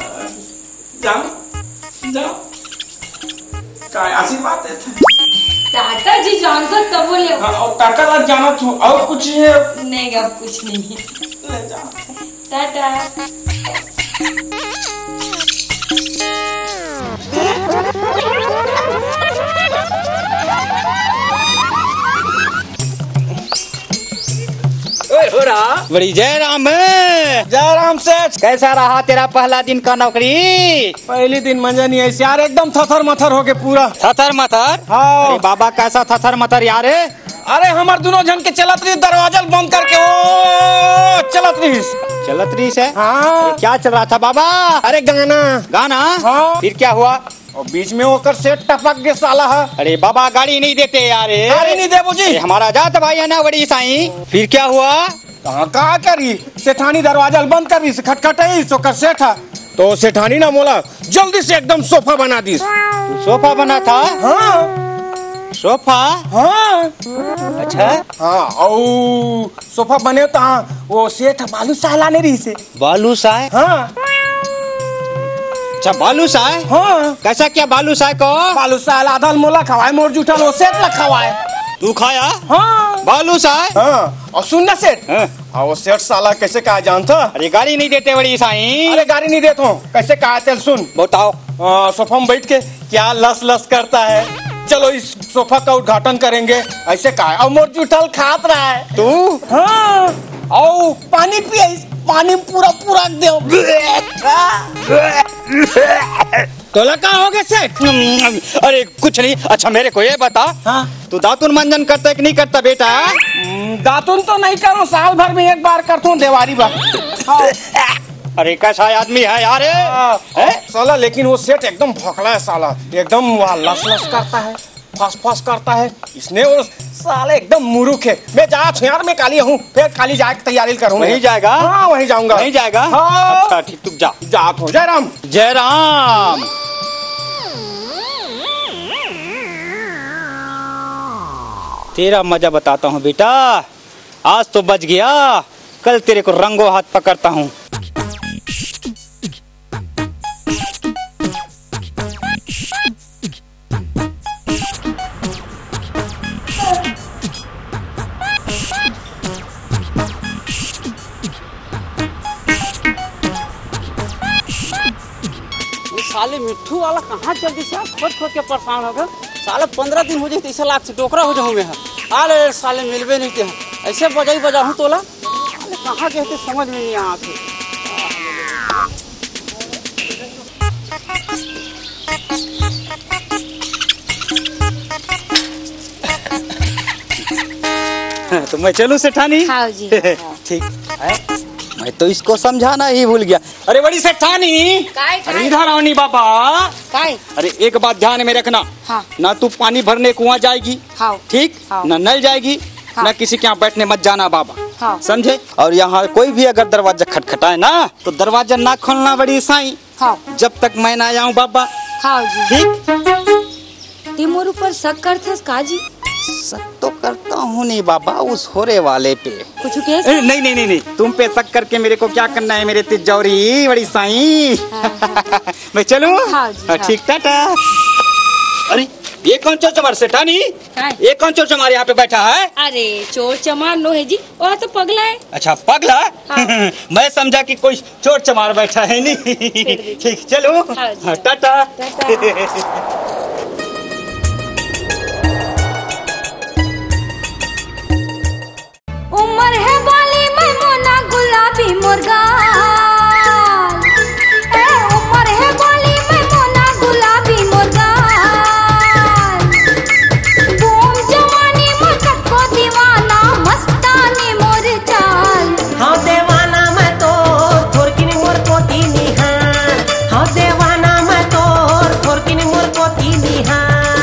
जाओ जाओ का ऐसी बात है। टाटा जी जानता तब बोले। हाँ, और टाटा रात जाना तू और कुछ है? नहीं अब कुछ नहीं। ले जाओ। टाटा। हो रहा बड़ी जय राम सेठ। कैसा रहा तेरा पहला दिन का नौकरी? पहले दिन मजा नहीं ऐसे यार, एकदम थथर मथर हो के पूरा। थथर मथर? हाँ। अरे बाबा कैसा थथर मथर यार? अरे हमार दोनों जन के चलत रही, दरवाजा बंद करके वो चलत रही से। हाँ। क्या चल रहा था बाबा? अरे गाना। गाना? हाँ। फिर क्या हुआ? और बीच में होकर सेट टपक के साला है। अरे बाबा गाड़ी नहीं देते यार। गाड़ी नहीं दे बुझी। हमारा जात भाई है ना बड़ी साई। फिर क्या हुआ? कहा करी सेठानी दरवाजा बंद कर दी, खटखटाई तो कर सेठा तो सेठानी ना बोला जल्दी से एकदम सोफा बना दी। सोफा बना था? हाँ सोफा? हाँ। अच्छा हाँ और सोफा बने तो हाँ वो सेठ बालू शाह लाने रही से। बालू शाह? हाँ। अच्छा बालू शाह? हाँ। कैसा क्या बालू शाह को? बालू शाह आधा मोला खवाए, मोर जूठा वो सेठ ला खवाए। तू खाया? हाँ। बालू शाह? हाँ। और सुन ना सेठ। हाँ। वो सेठ साला कैसे कहा जानता? अरे गाड़ी नहीं देते बड़ी साई। अरे गाड़ी नहीं देता हूँ, कैसे कहा तेल सुन बताओ। सोफा में बैठ के क्या लस लस करता है, चलो इस सोफा का उद्घाटन करेंगे ऐसे कहा। और मोर जूठल खात रहा है तू। हाँ। और पानी पिए, पानी पूरा पूरा दे। तो लगा हो गया सेठ? अरे कुछ नहीं। अच्छा मेरे को ये बता। हाँ? तू दातुन मंजन करता है कि नहीं करता बेटा? दातुन तो नहीं करो, साल भर में एक बार करता हूँ देवारी बार। हाँ। अरे कैसा आदमी है यार है? साला लेकिन वो सेठ एकदम भोकला है साला, एकदम वहाँ लस लस करता है, फास फास करता है। इसने वो साले एकदम मुरुख है। मैं जा यार, मैं काली हूँ, फिर काली जाके तैयारी करूँ। वहीं जाएगा? हाँ वहीं जाऊंगा। वहीं जाएगा? हाँ। अच्छा ठीक, तुम जा। जा तो। जय राम। जय राम। तेरा मजा बताता हूँ बेटा, आज तो बच गया, कल तेरे को रंगों हाथ पकड़ता हूँ। साले मिट्ठू वाला कहाँ जल्दी से खोद खोद के परेशान हो गए। साले 15 दिन हो जाए तो ऐसा लाख से टोकरा हो जाऊँ मैं। अरे साले मिलवे नहीं थे, ऐसे बजाई बजाऊँ तोला, साले कहाँ कहते समझ में नहीं आते। तो मैं चलूं सेठानी? हाँ जी। ठीक है, मैं तो इसको समझाना ही भूल गया। अरे बड़ी सेठानी, अरे इधर आओ नी बाबा। अरे एक बात ध्यान में रखना, हाँ। ना तू पानी भरने कुआं जाएगी, हाँ। ठीक, हाँ। ना नल जाएगी, हाँ। ना किसी के यहाँ बैठने मत जाना बाबा, हाँ। समझे? और यहाँ कोई भी अगर दरवाजा खटखटाए ना तो दरवाजा ना खोलना बड़ी साईं, हाँ। जब तक मैं ना आऊँ बाबा। हाँ जी। ठीक। ते मोर ऊपर शक करथस काजी? शक तो करता हूँ नहीं बाबा, उस होरे वाले पे। कुछ कह? नहीं नहीं नहीं नहीं, तुम पे शक करके मेरे को क्या करना है मेरे तिजौरी बड़ी साईं। हाँ। मैं चलूं? हाँ जी, हाँ। ठीक, टाटा। अरे ये कौन चोर चमार सेठानी? ये कौन चोर चमार यहाँ पे बैठा है? अरे चोर चमार नो है जी, वह तो पगला है। अच्छा पगला? हाँ। मैं समझा कि कोई चोर चमार बैठा है। नहीं ठीक, चलो। हाँ जी। टाटा। उम्र है वाली मैमोना गुलाबी मुर्गा, उम्र है वाली मैमोना गुलाबी मुर्गा, बूम जवानी मरकत को दीवाना मस्तानी मोर चाल। हाँ देवाना मैं तो थोरकिन मोर को निहार, हाँ देवाना मैं तो थोरकिन मोर को निहार।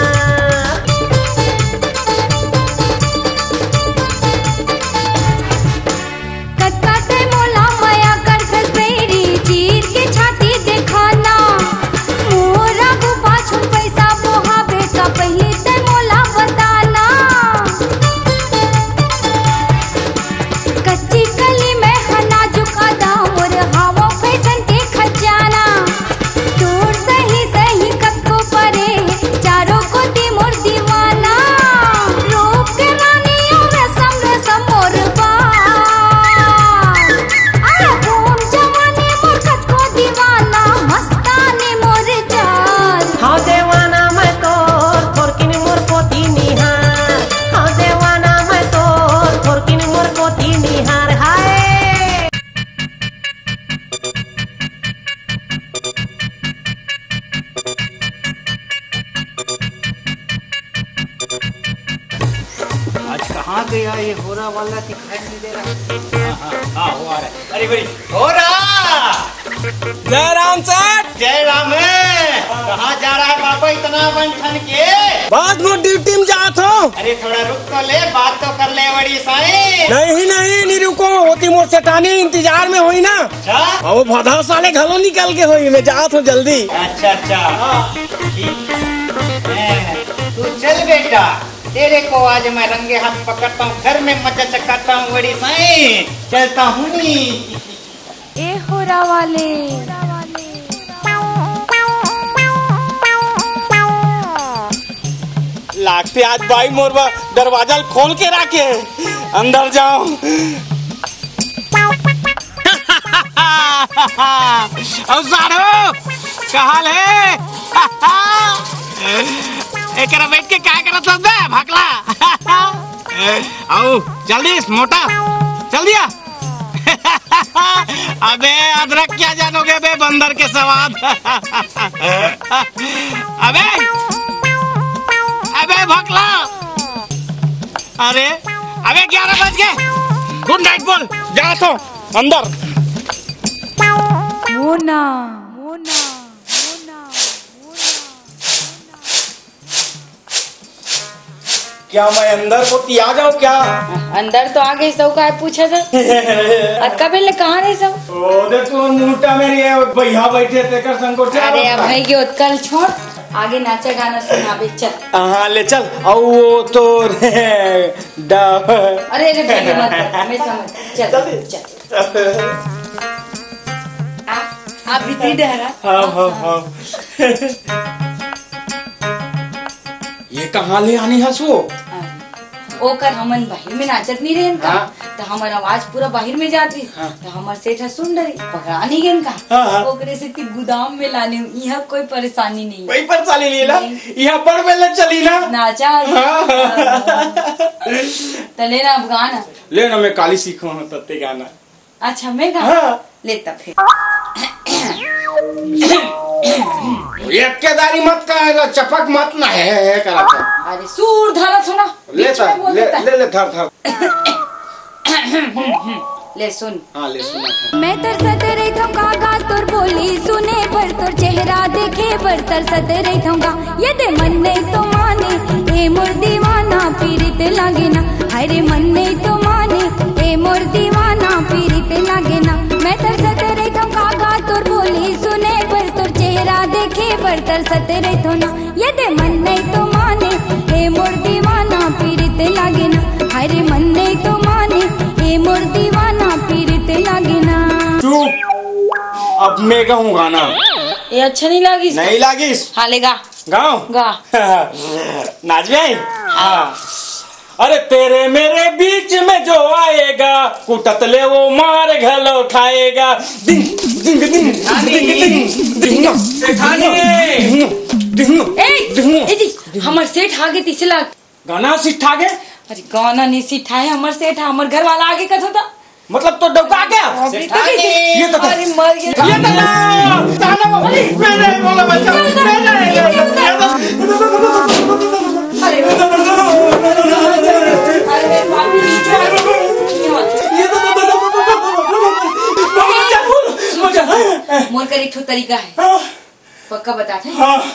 कहाँ गया ये होरा वाला, दिखाई नहीं दे रहा। हाँ वो आ रहा है। अरे बड़ी होरा। जय राम सर। जय राम। कहाँ जा रहा है बाबा इतना बन ठन के? बाद में ड्यूटी में जात हो। अरे थोड़ा रुक तो ले, बात तो कर ले बड़ी साईं। नहीं रुको, होती मोर सेठानी इंतजार में हुई ना। अच्छा। वो भदा साले घरों निकल के हुई, मैं जात हूँ जल्दी। अच्छा ठीक है, तू चल बेटा, तेरे को आज मैं रंगे हाथ पकड़ता हूँ, घर में मजा चकाता हूँ बड़ी साईं। चलता हूँ नी। ए होरा वाले, लागते आज भाई मोरवा दरवाजा खोल के रखे, अंदर जाओ। और सारो क्या हाल है? एक बैठ के क्या करत है भागला? आओ जल्दी मोटा, चल दिया। अबे अदरक क्या जानोगे बे बंदर के स्वाद। अबे भकला, अरे 11 बज गए। गुड नाइट बोल, जा तो अंदर। मोना मोना क्या मैं अंदर को आ जाऊँ क्या? अंदर तो आ गई सब का पूछा था अक्का पहले कहाँ रहे सब? ओ देख तू मुंटा मेरी है भैया बैठे थे कर संकोच। अरे अब भाई के उत्कल छोड़ आगे नाचा गाना सुनाबे चल। हाँ ले चल और वो तो अरे अरे भैया मत मैं समझ चल आप भी डरा। हाँ ये कहाँ ले आनी हंसो? ओकर हमन बाहर में नाचत नहीं रहे का तो हमार आवाज पूरा बाहर में जाती तो हमार सेठ सुन रही पकड़ा नहीं गए का ओकरे से गोदाम में लाने यहाँ कोई परेशानी नहीं। कोई परेशानी नहीं ला यहाँ पर मेला चली ना नाचा तले ना अब गाना ले ना मैं काली सीखूं तत्ते गाना। अच्छा मैं गाना लेता फिर एक केदारी मत का चपक मत ना है करा। अरे सूर धारा सुना ले ले धर धर ले सुन। हाँ ले सुना। मैं तरसत रहता काका तोर बोली सुने पर तोर चेहरा देखे पर तरसत रहता ये दे मन नहीं तो माने ए मोर दीवाना पीरित लागे ना हरे मन नहीं तो माने ए मोर दीवाना पीरित लागे ना। मैं तरसत रहता काका तोर बोली सुने पर तोर चेहरा देखे पर तरसत रहता ना ये दे मन नहीं तो माने ए मोर दीवाना पीरित लागे ना हरे मन नहीं तो माने ए मोर दीवाना पीरित लागे ना। चुप अब मैं कहूँ गाना। ये अच्छा नहीं लगी? नहीं लगी। हाँ ले गा गाओ गा नाच में। हाँ अरे तेरे मेरे बीच में जो आएगा कुटत ले वो मार घलो खाएगा। दिंग दिंग दिंग दिंग दिंग दिंग। हमार सेठ आगे तीसरे लाख गाना सीठा गए। अरे गाना नहीं सीठाए हमार सेठ हमार घर वाला आगे कथो था मतलब तो डौका गया। ये तो अरे मर गया ये तो मेरे बोला बच्चा मोर कर एक ठो तरीका है पक्का बताते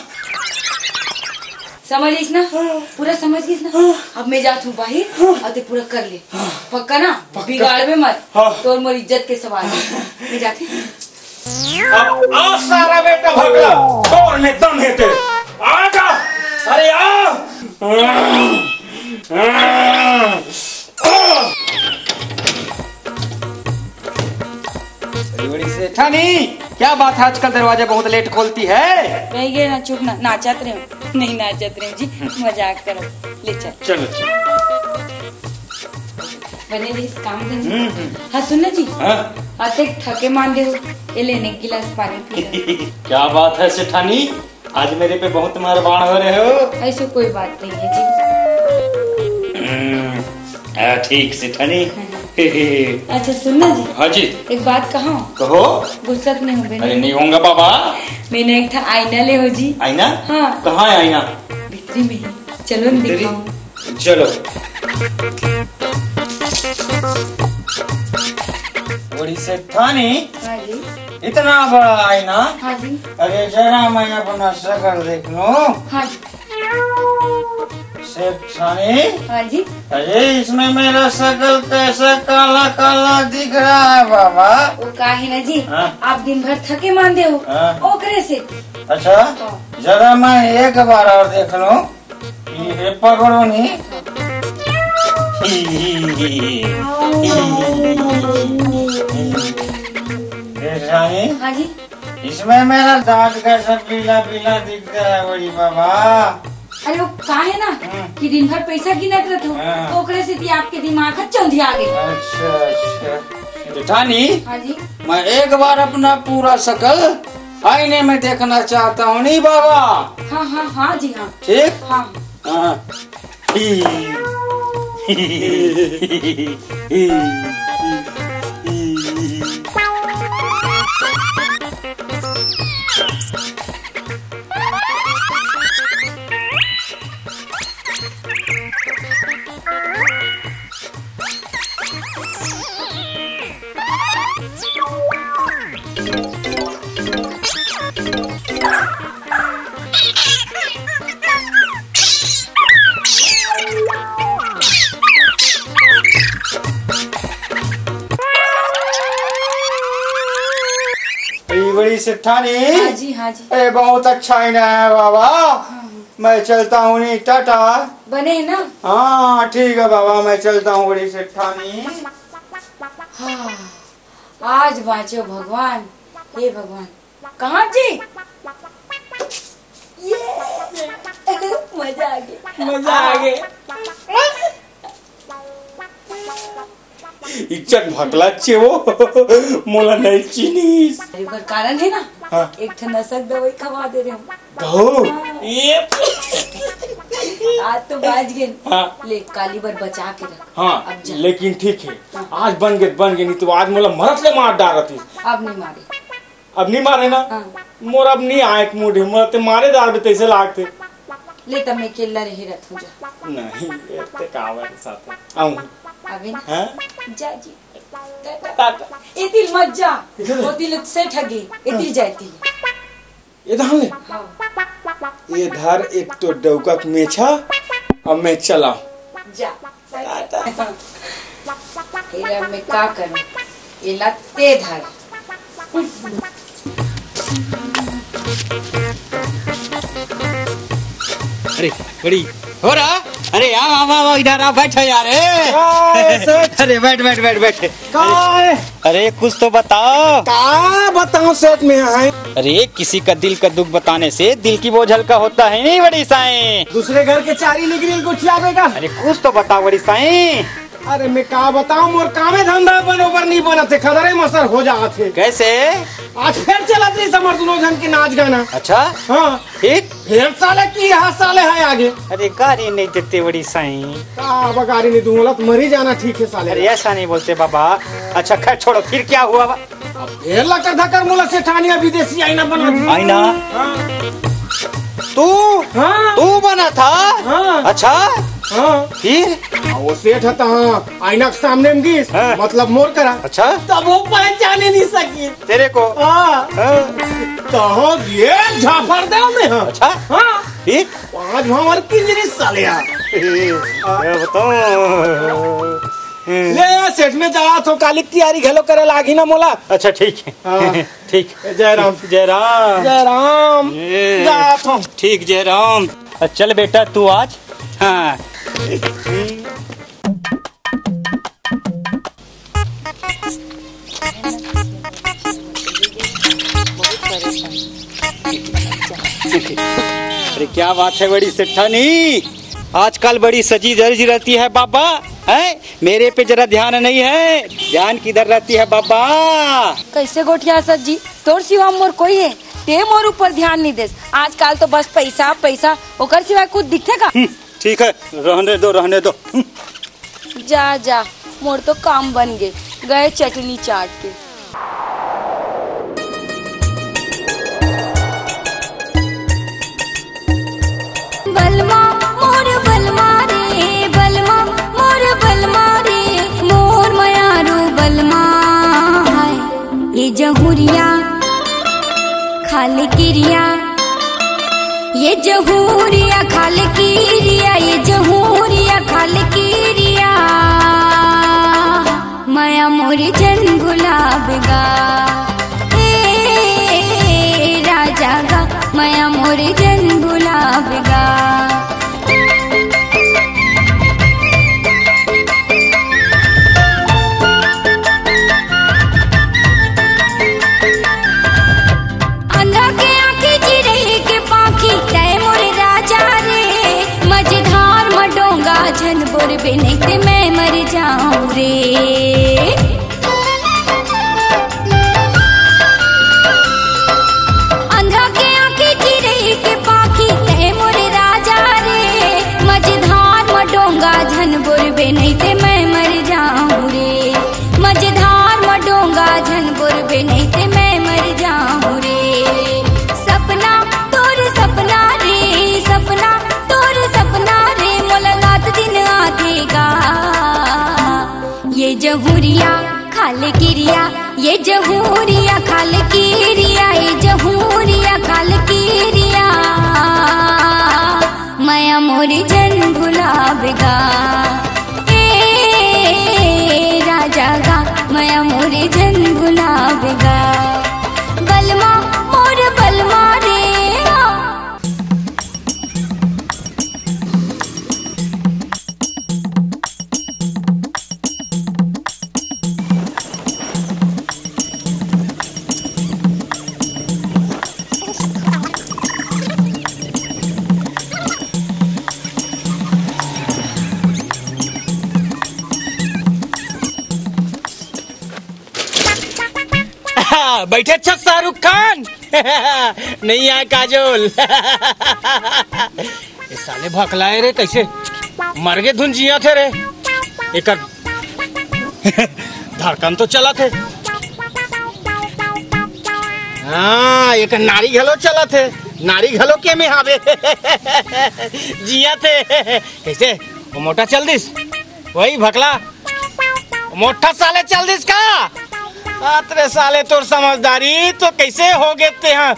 समझिस ना पूरा समझ गिस ना। अब मैं जात हूँ बाहर और ते पूरा कर ले पक्का ना बिगाड़ में मत तो मोर इज्जत के सवाल मैं जाती। अब आ सारा बेटा भगला कौन में दम है तेरे आ जा। अरे आ सेठानी क्या बात है आजकल दरवाजा बहुत लेट खोलती है? रह गए ना चुप ना नाचत रहे नहीं नाचत रहे जी मजाक करो ले चल चलो बने रही काम करने। हाँ सुन जी आते थके मांगे हो ये लेने गिलास पानी पी। क्या बात है सेठानी आज मेरे पे बहुत मेहरबान हो रहे हो। ऐसे कोई बात नहीं है जी। ठीक सेठानी। अच्छा सुनना जी। हाँ जी एक बात कहा कहो। गुस्सा नहीं हो अरे नहीं होगा बाबा। मैंने एक था आईना ले हो जी। आईना? हाँ कहाँ है आईना? भीतरी में ही चलो न दिखाऊं। चलो बड़ी सेठानी हाँ जी इतना बड़ा आईना। हाँ जी अरे जरा मैं अपना शक्ल देख लूं। हाँ जी सेठानी हाँ जी अरे इसमें मेरा शक्ल कैसा काला काला दिख रहा है बाबा। वो का है ना जी हाँ? आप दिन भर थके मांदे हो हाँ? ओकरे से। अच्छा जरा मैं एक बार और देख लूं। ये पकड़ो नहीं। हाँ जी इसमें मेरा दांत कैसा पीला पीला दिखता है बड़ी बाबा। अरे वो का है ना कि दिन भर पैसा गिनत रहते हो हाँ। तो ओकरे से भी आपके दिमाग चौंधी आ गई। अच्छा अच्छा जेठानी हाँ जी मैं एक बार अपना पूरा शक्ल आईने में देखना चाहता हूँ। नहीं बाबा? हाँ हाँ हाँ जी हाँ ठीक। हाँ हाँ बड़ी सेठानी। हाँ जी हाँ जी। अरे बहुत अच्छा ही ना है बाबा। मैं चलता हूँ नहीं, टाटा। बने है ना? हाँ ठीक है बाबा, मैं चलता हूँ बड़ी सेठानी। हाँ, आज बाँचो भगवान, हे भगवान। कहाँ जी? ये मजा आ गया, मजा आ गया। इज्जत भटला चे वो मोला नहीं चीनीस। ओकर कारण है ना। हाँ। एक ठन नशक दवाई खवा दे रहे हूँ। कहो ये आज तो बाज गए। हाँ। ले काली बार बचा के रख। हाँ अब जा। लेकिन ठीक है, आज बन गए नहीं तो आज मोला मरत ले मार डाल रही। अब नहीं मारे। अब नहीं मारे ना। हाँ। मोर अब नहीं आए मुझे मोर ते मारे दार भी तैसे लागते। ले तब मैं केला रही रथ हो जा। नहीं ये ते कावर साथ आऊं। अभी ना। हाँ? जा जी। टाटा। इतिल मत जा। वो दिल से ठगी। इतिल जाती। इधर ले। हाँ। इधर एक तो डौका मेछा, अब मैं चला। जा। तेरा मैं क्या करूं? ये लगते धर। अरे बड़ी हो रहा। अरे आओ इधर आओ, बैठो यार। अरे बैठ बैठ बैठ बैठ। अरे कुछ तो बताओ। क्या बताऊं सेठ में है? अरे किसी का दिल का दुख बताने से दिल की बोझ हल्का होता है नहीं बड़ी साईं। दूसरे घर के चारी निकली गुठिया बेगा। अरे कुछ तो बताओ बड़ी साईं। अरे मैं क्या बताऊं, मोर कामे धंधा बरोबर नहीं बना थे, खदरे मसर हो जा थे। कैसे? आज फिर चला थी समर दोनों जन के नाच गाना। अच्छा हाँ ठीक। फिर साले की हाथ साले है आगे। अरे गाड़ी नहीं देते बड़ी साईं। का बगारी नहीं दूंगा तो मरी जाना ठीक है साले। अरे ऐसा नहीं बोलते बाबा। अच्छा खैर छोड़ो, फिर क्या हुआ? फिर लकर धकर मोला से ठानिया विदेशी आईना बना। आईना? तू? हाँ। तू बना था? हाँ। अच्छा हाँ। फिर? वो सेठ था आईना के सामने में गिस। हाँ। मतलब मोर करा। अच्छा तब वो पहचाने नहीं सकी तेरे को। हाँ। तो ये झाफर दे में। हाँ। अच्छा हाँ। फिर? पांच भंवर किंजरी साले बताओ। ले सेठ में जा तो काली तैयारी घलो करे लागी ना मोला। अच्छा ठीक है। हाँ। ठीक। जय राम जय राम जय राम। जा तो ठीक जय राम। चल बेटा तू आज। हाँ अरे क्या बात है बड़ी सेठानी, आजकल बड़ी सजी धजी रहती है बाबा। है मेरे पे जरा ध्यान नहीं है, ध्यान किधर रहती है बाबा? कैसे गोठिया सर जी, तोर सिवा मोर कोई है? ते मोर ऊपर ध्यान नहीं देस। आजकल तो बस पैसा पैसा, ओकर सिवा कुछ दिखेगा? ठीक है रहने दो रहने दो। जा जा, मोर तो काम बन गए चटनी चाट के। बलमा मोर बलमा रे, बलमा मोर बलमा रे, मोर मयारू बलमा है। ये जहुरिया खाल किरिया, ये जहुरिया खाल किरिया, ये जहुरिया खाल किरिया। माया मोरी जन गुलाब गा, ए राजा गा, माया मोरी जन गुलाब गा। बोर बिने ते मैं मर जाऊं रे। अंधा के आंखें चिरे के पाखी ते मोरे राजा रे, मझधार मडोंगा झन बोर बिने ते मैं मर जाऊं रे। मझधार मडोंगा झन बोर बिने ते मैं मर जाऊं रे। सपना तोर सपना रे, सपना तोर सपना रे, मुलाकात दिन आतेगा। ये जहुरिया खाल किरिया, ये जहुरिया खाल किरिया, ये जहुरिया खाल किरिया। माया मोरी जन गुलाबगा, ए राजा गा, माया मोरी जन गुलाबगा। बलमा बैठे अच्छा शाहरुख खान नहीं आए काजोल ये साले भकलाए रे कैसे मर गए धुन जिया थे रे एक धड़कन तो चला थे हाँ एक नारी घलो चला थे नारी घलो के में हावे जिया थे कैसे वो मोटा चल दिस वही भकला मोटा साले चल दिस का अरे साले तोर समझदारी तो कैसे हो गए थे हाँ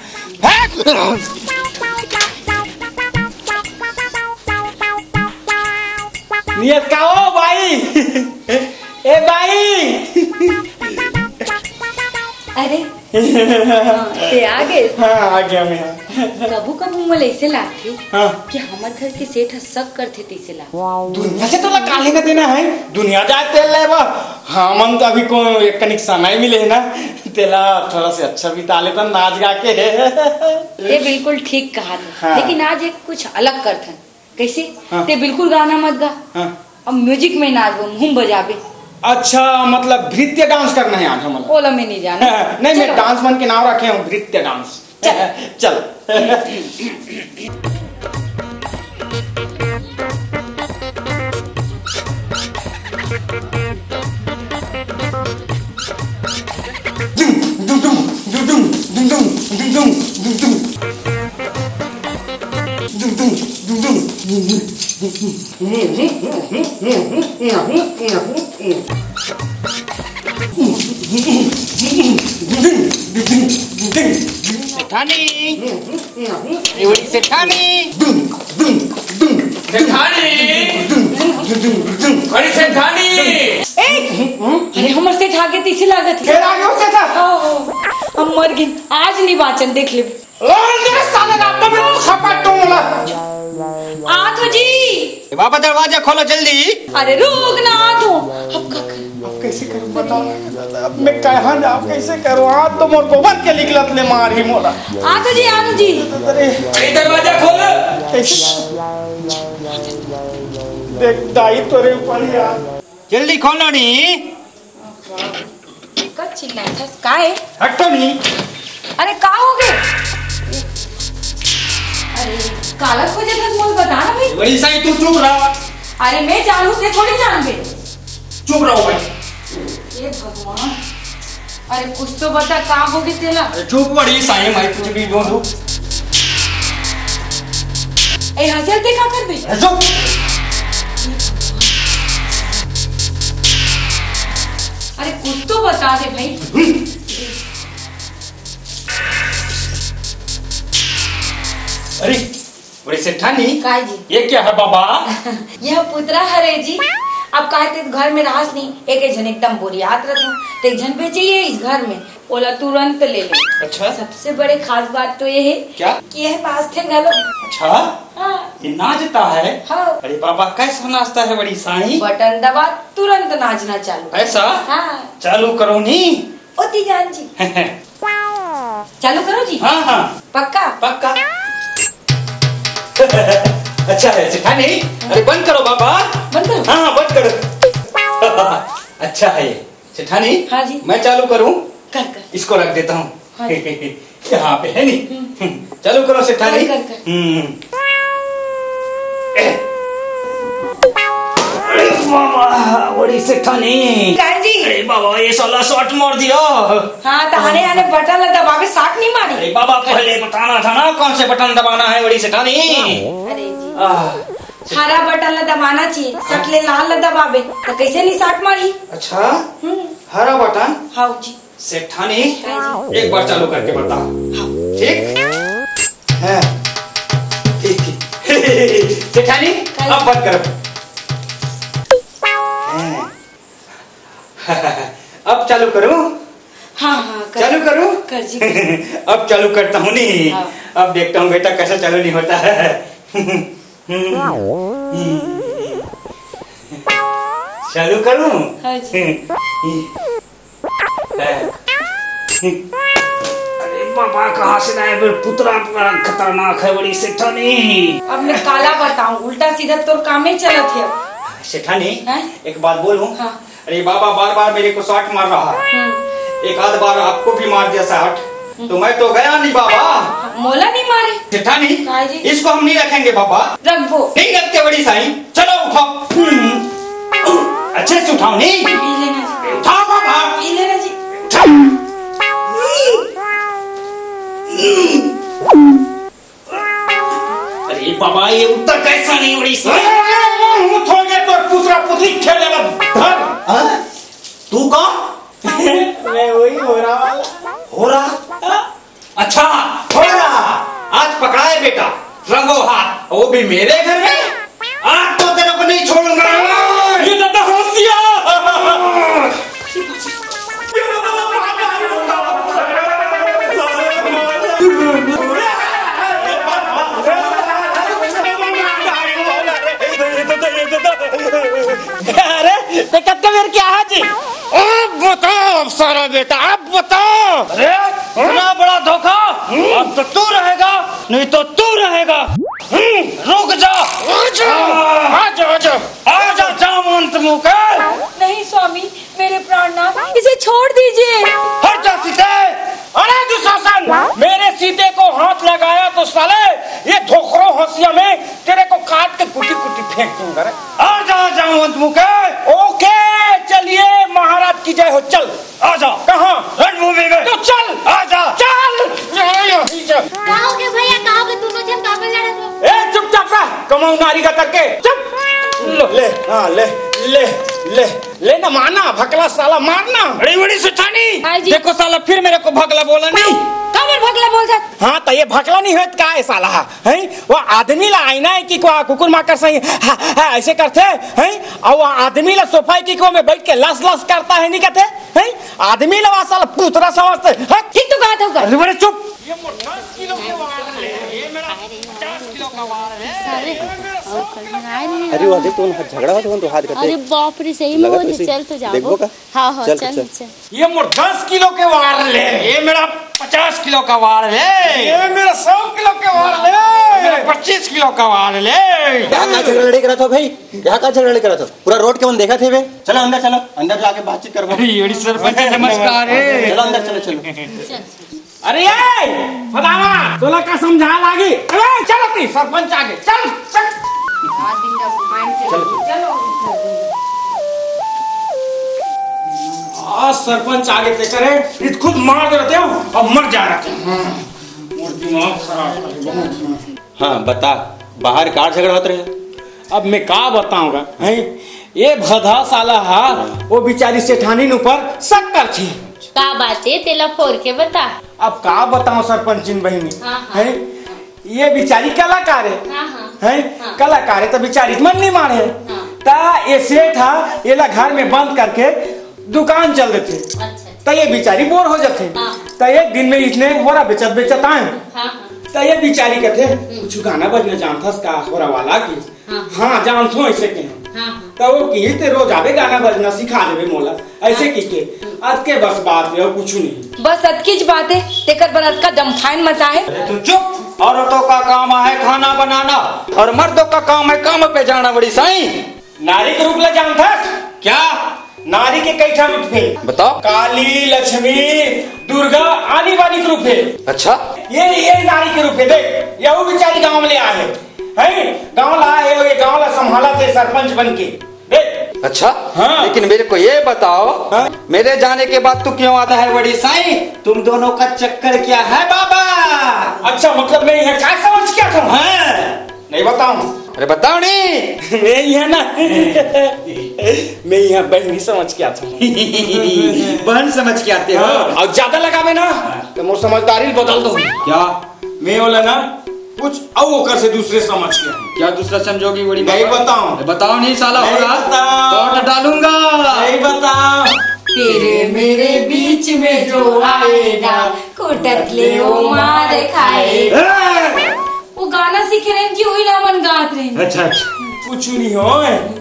नियत का ओ भाई ए भाई अरे ते आ गए हाँ आ गया मैं कबू कबू मोल ऐसे लाती हाँ कि हमार घर के सेठ शक करते तैसे ला दुनिया से तो काले का देना है दुनिया जा तेल ले बा हाँ मन तो अभी को एक कनिक समय मिले है ना तेला थोड़ा से अच्छा बिता लेता नाच गा के ये बिल्कुल ठीक कहा था हाँ। लेकिन आज एक कुछ अलग करथन कैसे हाँ। ते बिल्कुल गाना मत गा हाँ। अब म्यूजिक में नाच वो मुंह बजाबे अच्छा मतलब नृत्य डांस करना है आज हमारा ओला में नहीं जाना नहीं मैं डांस मन के नाम रखे हूँ नृत्य डांस चल सेठानी सेठानी अरे सेठानी अरे हमर सेठ आगे तीसरी लागत है फिर आगे उससे था हम मर गए आज नहीं बाचन देख ले साले रात में खपट दूंगा आ तो जी बाबा दरवाजा खोलो जल्दी अरे रुक ना आ तो अब का कर अब कैसे करूं बताओ अब मैं कहां जाऊं कैसे करूं आज तो मोर गोबर के निकलत ले मार ही मोरा आ तो जी अरे दरवाजा खोलो देख दाई तोरे ऊपर यार जल्दी खोलो नी कब चिल्लाया था का है हटो नी अरे का हो गए अरे काला को जब तक मुझे बताना भाई वही सही तू चुप रहा अरे मैं जानू थे थोड़ी जान गए चुप रहो भाई ये भगवान अरे कुछ तो बता का हो गई तेला चुप बड़ी साई मैं कुछ भी बोल दूं ए हजर ते का कर बे चुप अरे कुछ तो बता दे भाई अरे बड़ी सेठानी काय जी ये क्या है बाबा यह पुत्रा हरे जी अब कहते घर में रास नहीं एक जन एकदम बोरियात रहता तो एक जन बेचिए इस घर में ओला तुरंत ले ले अच्छा सबसे बड़े खास बात तो ये है क्या कि यह पास थे गलो अच्छा हाँ ये नाचता है हाँ अरे बाबा कैसा नाचता है बड़ी साई बटन दबा तुरंत नाचना चालू ऐसा हाँ चालू करो नी ओती जान जी चालू करो जी हाँ हाँ पक्का पक्का अच्छा है सेठानी अरे बंद करो बाबा बंद करो हाँ हाँ बंद करो अच्छा है ये सेठानी हाँ जी मैं चालू करूँ कर कर इसको रख देता हूँ हाँ यहाँ पे है नी चालू करो सेठानी कर कर अरे बाबा बड़ी सेठानी काय जी अरे बाबा ये साला शॉट मार दिया हाँ तो आने आने बटन दबा के साक नहीं मारी अरे बाबा पहले बताना था ना कौन से बटन दबाना है बड़ी सेठानी अरे जी हरा बटन ला दबाना चाहिए सकले लाल ला दबाबे तो कैसे नहीं साक मारी अच्छा हरा बटन हाँ जी सेठानी एक बार चालू करके बता ठीक है ठीक ठीक सेठानी अब बंद करो अब चालू करूं हाँ हाँ कर, चालू करूं कर जी अब चालू करता हूँ नहीं हाँ। अब देखता हूँ बेटा कैसा चालू नहीं होता है चालू करूं हाँ जी अरे बाबा कहाँ से लाए पुतला खतरनाक है बड़ी सेठानी अब मैं काला बताऊं उल्टा सीधा तो काम ही चलत है सेठानी हैं? एक बात बोलूं हाँ। अरे बाबा बार बार मेरे को शॉट मार रहा है एक आध बार आपको भी मार दिया 60 तो मैं तो गया नहीं बाबा। मोला नहीं मारे सेठानी काहे जी? इसको हम नहीं रखेंगे बाबा। रखो नहीं रखते बड़ी साईं। चलो उठाओ। अच्छे से उठाओ। नहीं पी लेना जी, उठाओ बाबा। पी लेना जी। अरे बाबा ये उत्तर कैसा नहीं बड़ी साईं। तो पुतरा पुतरी खेलेगा धर। तू कौन? मैं वही हो रहा वाला। हो रहा? अच्छा हो रहा। आज पकड़ाए बेटा रंगो हाथ, वो भी मेरे घर में। आज तो तेरे को नहीं छोड़ूंगा। ये दादा होशियार। अरे कत्ते मेरे क्या है जी? अब बताओ सारा बेटा, अब बताओ। अरे इतना बड़ा धोखा। अब तो तू रहेगा नहीं तो तू रहेगा। रुक जा। आजा जामवंत मुकर। नहीं स्वामी, मेरे प्राणनाथ, इसे छोड़ दीजिए। हट जा सीते। अरे दुशासन, मेरे सीते को हाथ लगाया तो साले ये धोखरो हंसिया में तेरे को काट के कुटी कुटी फेंक दूंगा। आजा जामवंत मुकर। ओके चलिए, महाराज की जय हो। चल आजा। कहाँ? रणभूमि में। तो चल आजा। चल कहोगे भैया, कहोगे दोनों जन काबल लड़ा तो। ए चुपचाप रह, कमाऊ नारी का करके। चुप। ले हाँ ले ले ले ले ना मारना भकला साला, मारना। बड़ी बड़ी सुठानी। देखो साला फिर मेरे को भकला बोला नहीं। कमर भगला बोल जा। हाँ तो ये भकला नहीं है क्या है साला है? वो आदमी ला आईना है कि कुकुर माकर सही ऐसे करते हैं। और वो आदमी ला सोफा की को में बैठ के लस लस करता है नहीं कहते हैं? आदमी ला वहाँ साला पुतरा समझते हैं। ठीक तो कहा था। अरे बड़े चुप। ये 10 किलो के वार है, ये मेरा 50 किलो का वार है। अरे वो देख तो झगड़ा हुआ तो हाथ करते। अरे बाप रे, सही में वो चल तो जाओ। देखो का? हाँ हाँ चल, चल चल। चल। ये मोर 10 किलो के वार ले, ये मेरा 50 किलो का वार ले, ये मेरा 100 किलो के वार ले, मेरा 25 किलो का वार ले। यहाँ का झगड़ा लड़े करा था भाई, यहाँ का झगड़ा लड़े करा था। पूरा रोड के मन देखा थे वे। चलो अंदर, चलो अंदर जाके बातचीत करो। सरपंच नमस्कार। चलो अंदर, चलो चलो। अरे ये फदावा तोला का समझा लागी। अरे चलो ती सरपंच आगे चल चल। आज सरपंच आगे पे करे इत खुद मार दे रहे हो अब मर जा रहे थे। मोर दिमाग खराब है बहुत। हाँ बता, बाहर कार झगड़ा होते रहे। अब मैं का बताऊंगा हैं? ये भदा साला हा वो बेचारी सेठानी ऊपर शक कर छी। का बात है तेला फोर के बता। अब का बताऊं सरपंच बहनी है? ये बेचारी कलाकार है। है कलाकार है तो बेचारी मन नहीं मारे ता ये सेठ था ये ला घर में बंद करके दुकान चल देते। तो ये बेचारी बोर हो जाते। तो एक दिन में इतने हो रहा बेचत बेचत आए। तो ये बेचारी कहते कुछ गाना बजना जानता का हो रहा वाला की। हाँ जानतो ऐसे के। तो वो की ते रोज आवे गाना बजना सिखा देवे मोला ऐसे की के। आज के बस बात है और कुछ नहीं। बस अतकीच बात है, तेकर बरात का डमफाइन मचा है। तू चुप। औरतों का काम है खाना बनाना और मर्दों का काम है काम पे जाना। बड़ी साईं नारी के रूप ला जानता क्या? नारी के कई ठा रूप है बताओ। काली, लक्ष्मी, दुर्गा आनी बानी के रूप है। अच्छा ये नारी के रूप है। देख ये वो बेचारी गांव में ले आए हैं, गांव ला आए हो, ये गांव ला संभाला थे सरपंच बन के। देख अच्छा हाँ। लेकिन मेरे को ये बताओ मेरे जाने के बाद तू क्यों आता है बड़ी साईं? तुम दोनों का चक्कर क्या है बाबा? अच्छा मतलब मैं यहाँ क्या समझ क्या था? नहीं बताऊं। अरे बताओ नहीं। मैं यहाँ ना मैं यहाँ बहनी समझ के आता हूँ। बहन समझ के आते हो? और ज्यादा लगावे ना तो मोर समझदारी बदल दो। क्या? मैं बोला ना कुछ और से दूसरे समझ के। क्या दूसरा समझोगी बड़ी? नहीं बताऊं। बताओ नहीं साला नहीं होगा बताऊं। तो डालूंगा। नहीं बताऊं। तेरे मेरे बीच में जो आएगा कोटक ले वो मार खाएगा। वो गाना सीख रहे हैं कि वही लावन गात रहे हैं। अच्छा कुछ नहीं हो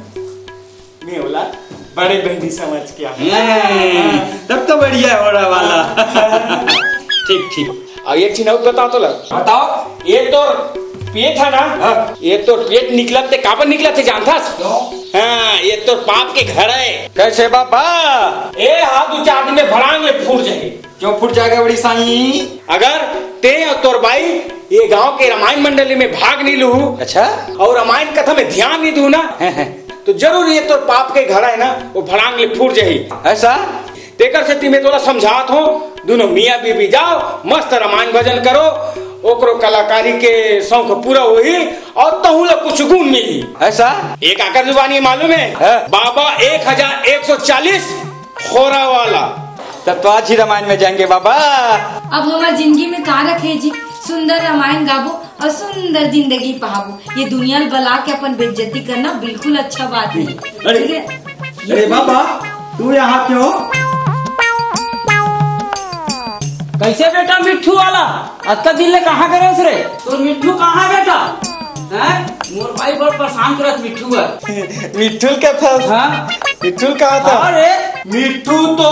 मैं बोला बड़े बहनी समझ के। तब तो बढ़िया हो रहा वाला। ठीक ठीक। और ये चीज बताओ तो लग बताओ। ये तो पेट है ना, ये तो पेट निकला थे काबर निकला थे जानता? हाँ ये तो पाप के घर है। कैसे बाबा? ए हाथ दो चार दिन में भड़ांग में फूट जाए। क्यों फूट जाएगा बड़ी साई? अगर ते और तोर बाई ये गांव के रामायण मंडली में भाग नहीं लू, अच्छा, और रामायण कथा में ध्यान नहीं दू ना, तो जरूर ये तो पाप के घर है ना, वो भड़ांग में फूट जाए। ऐसा तेकर से तुम्हें थोड़ा समझात हो, दोनों मियाँ बीबी जाओ मस्त रामायण भजन करो, ओकरो कलाकारी के शौक पूरा हुई और तहु लोग कुछ गुण मिली। ऐसा एक आकर जुबानी मालूम है? बाबा 1140 खोरा वाला। तब तो आज ही रामायण में जाएंगे बाबा। अब हमारी जिंदगी में का रखे जी, सुंदर रामायण गाबो और सुंदर जिंदगी पाबो। ये दुनिया बला के अपन बेइज्जती करना बिल्कुल अच्छा बात नहीं। अरे बाबा तू यहाँ क्यों? कैसे बेटा मिट्ठू वाला अत्ता दिल कहाँ करे रे? तो मिट्ठू कहाँ बेटा? मोर भाई बहुत परेशान करत मिट्ठू है। मिट्ठू का था? हाँ मिट्ठू कहा था? अरे मिट्ठू तो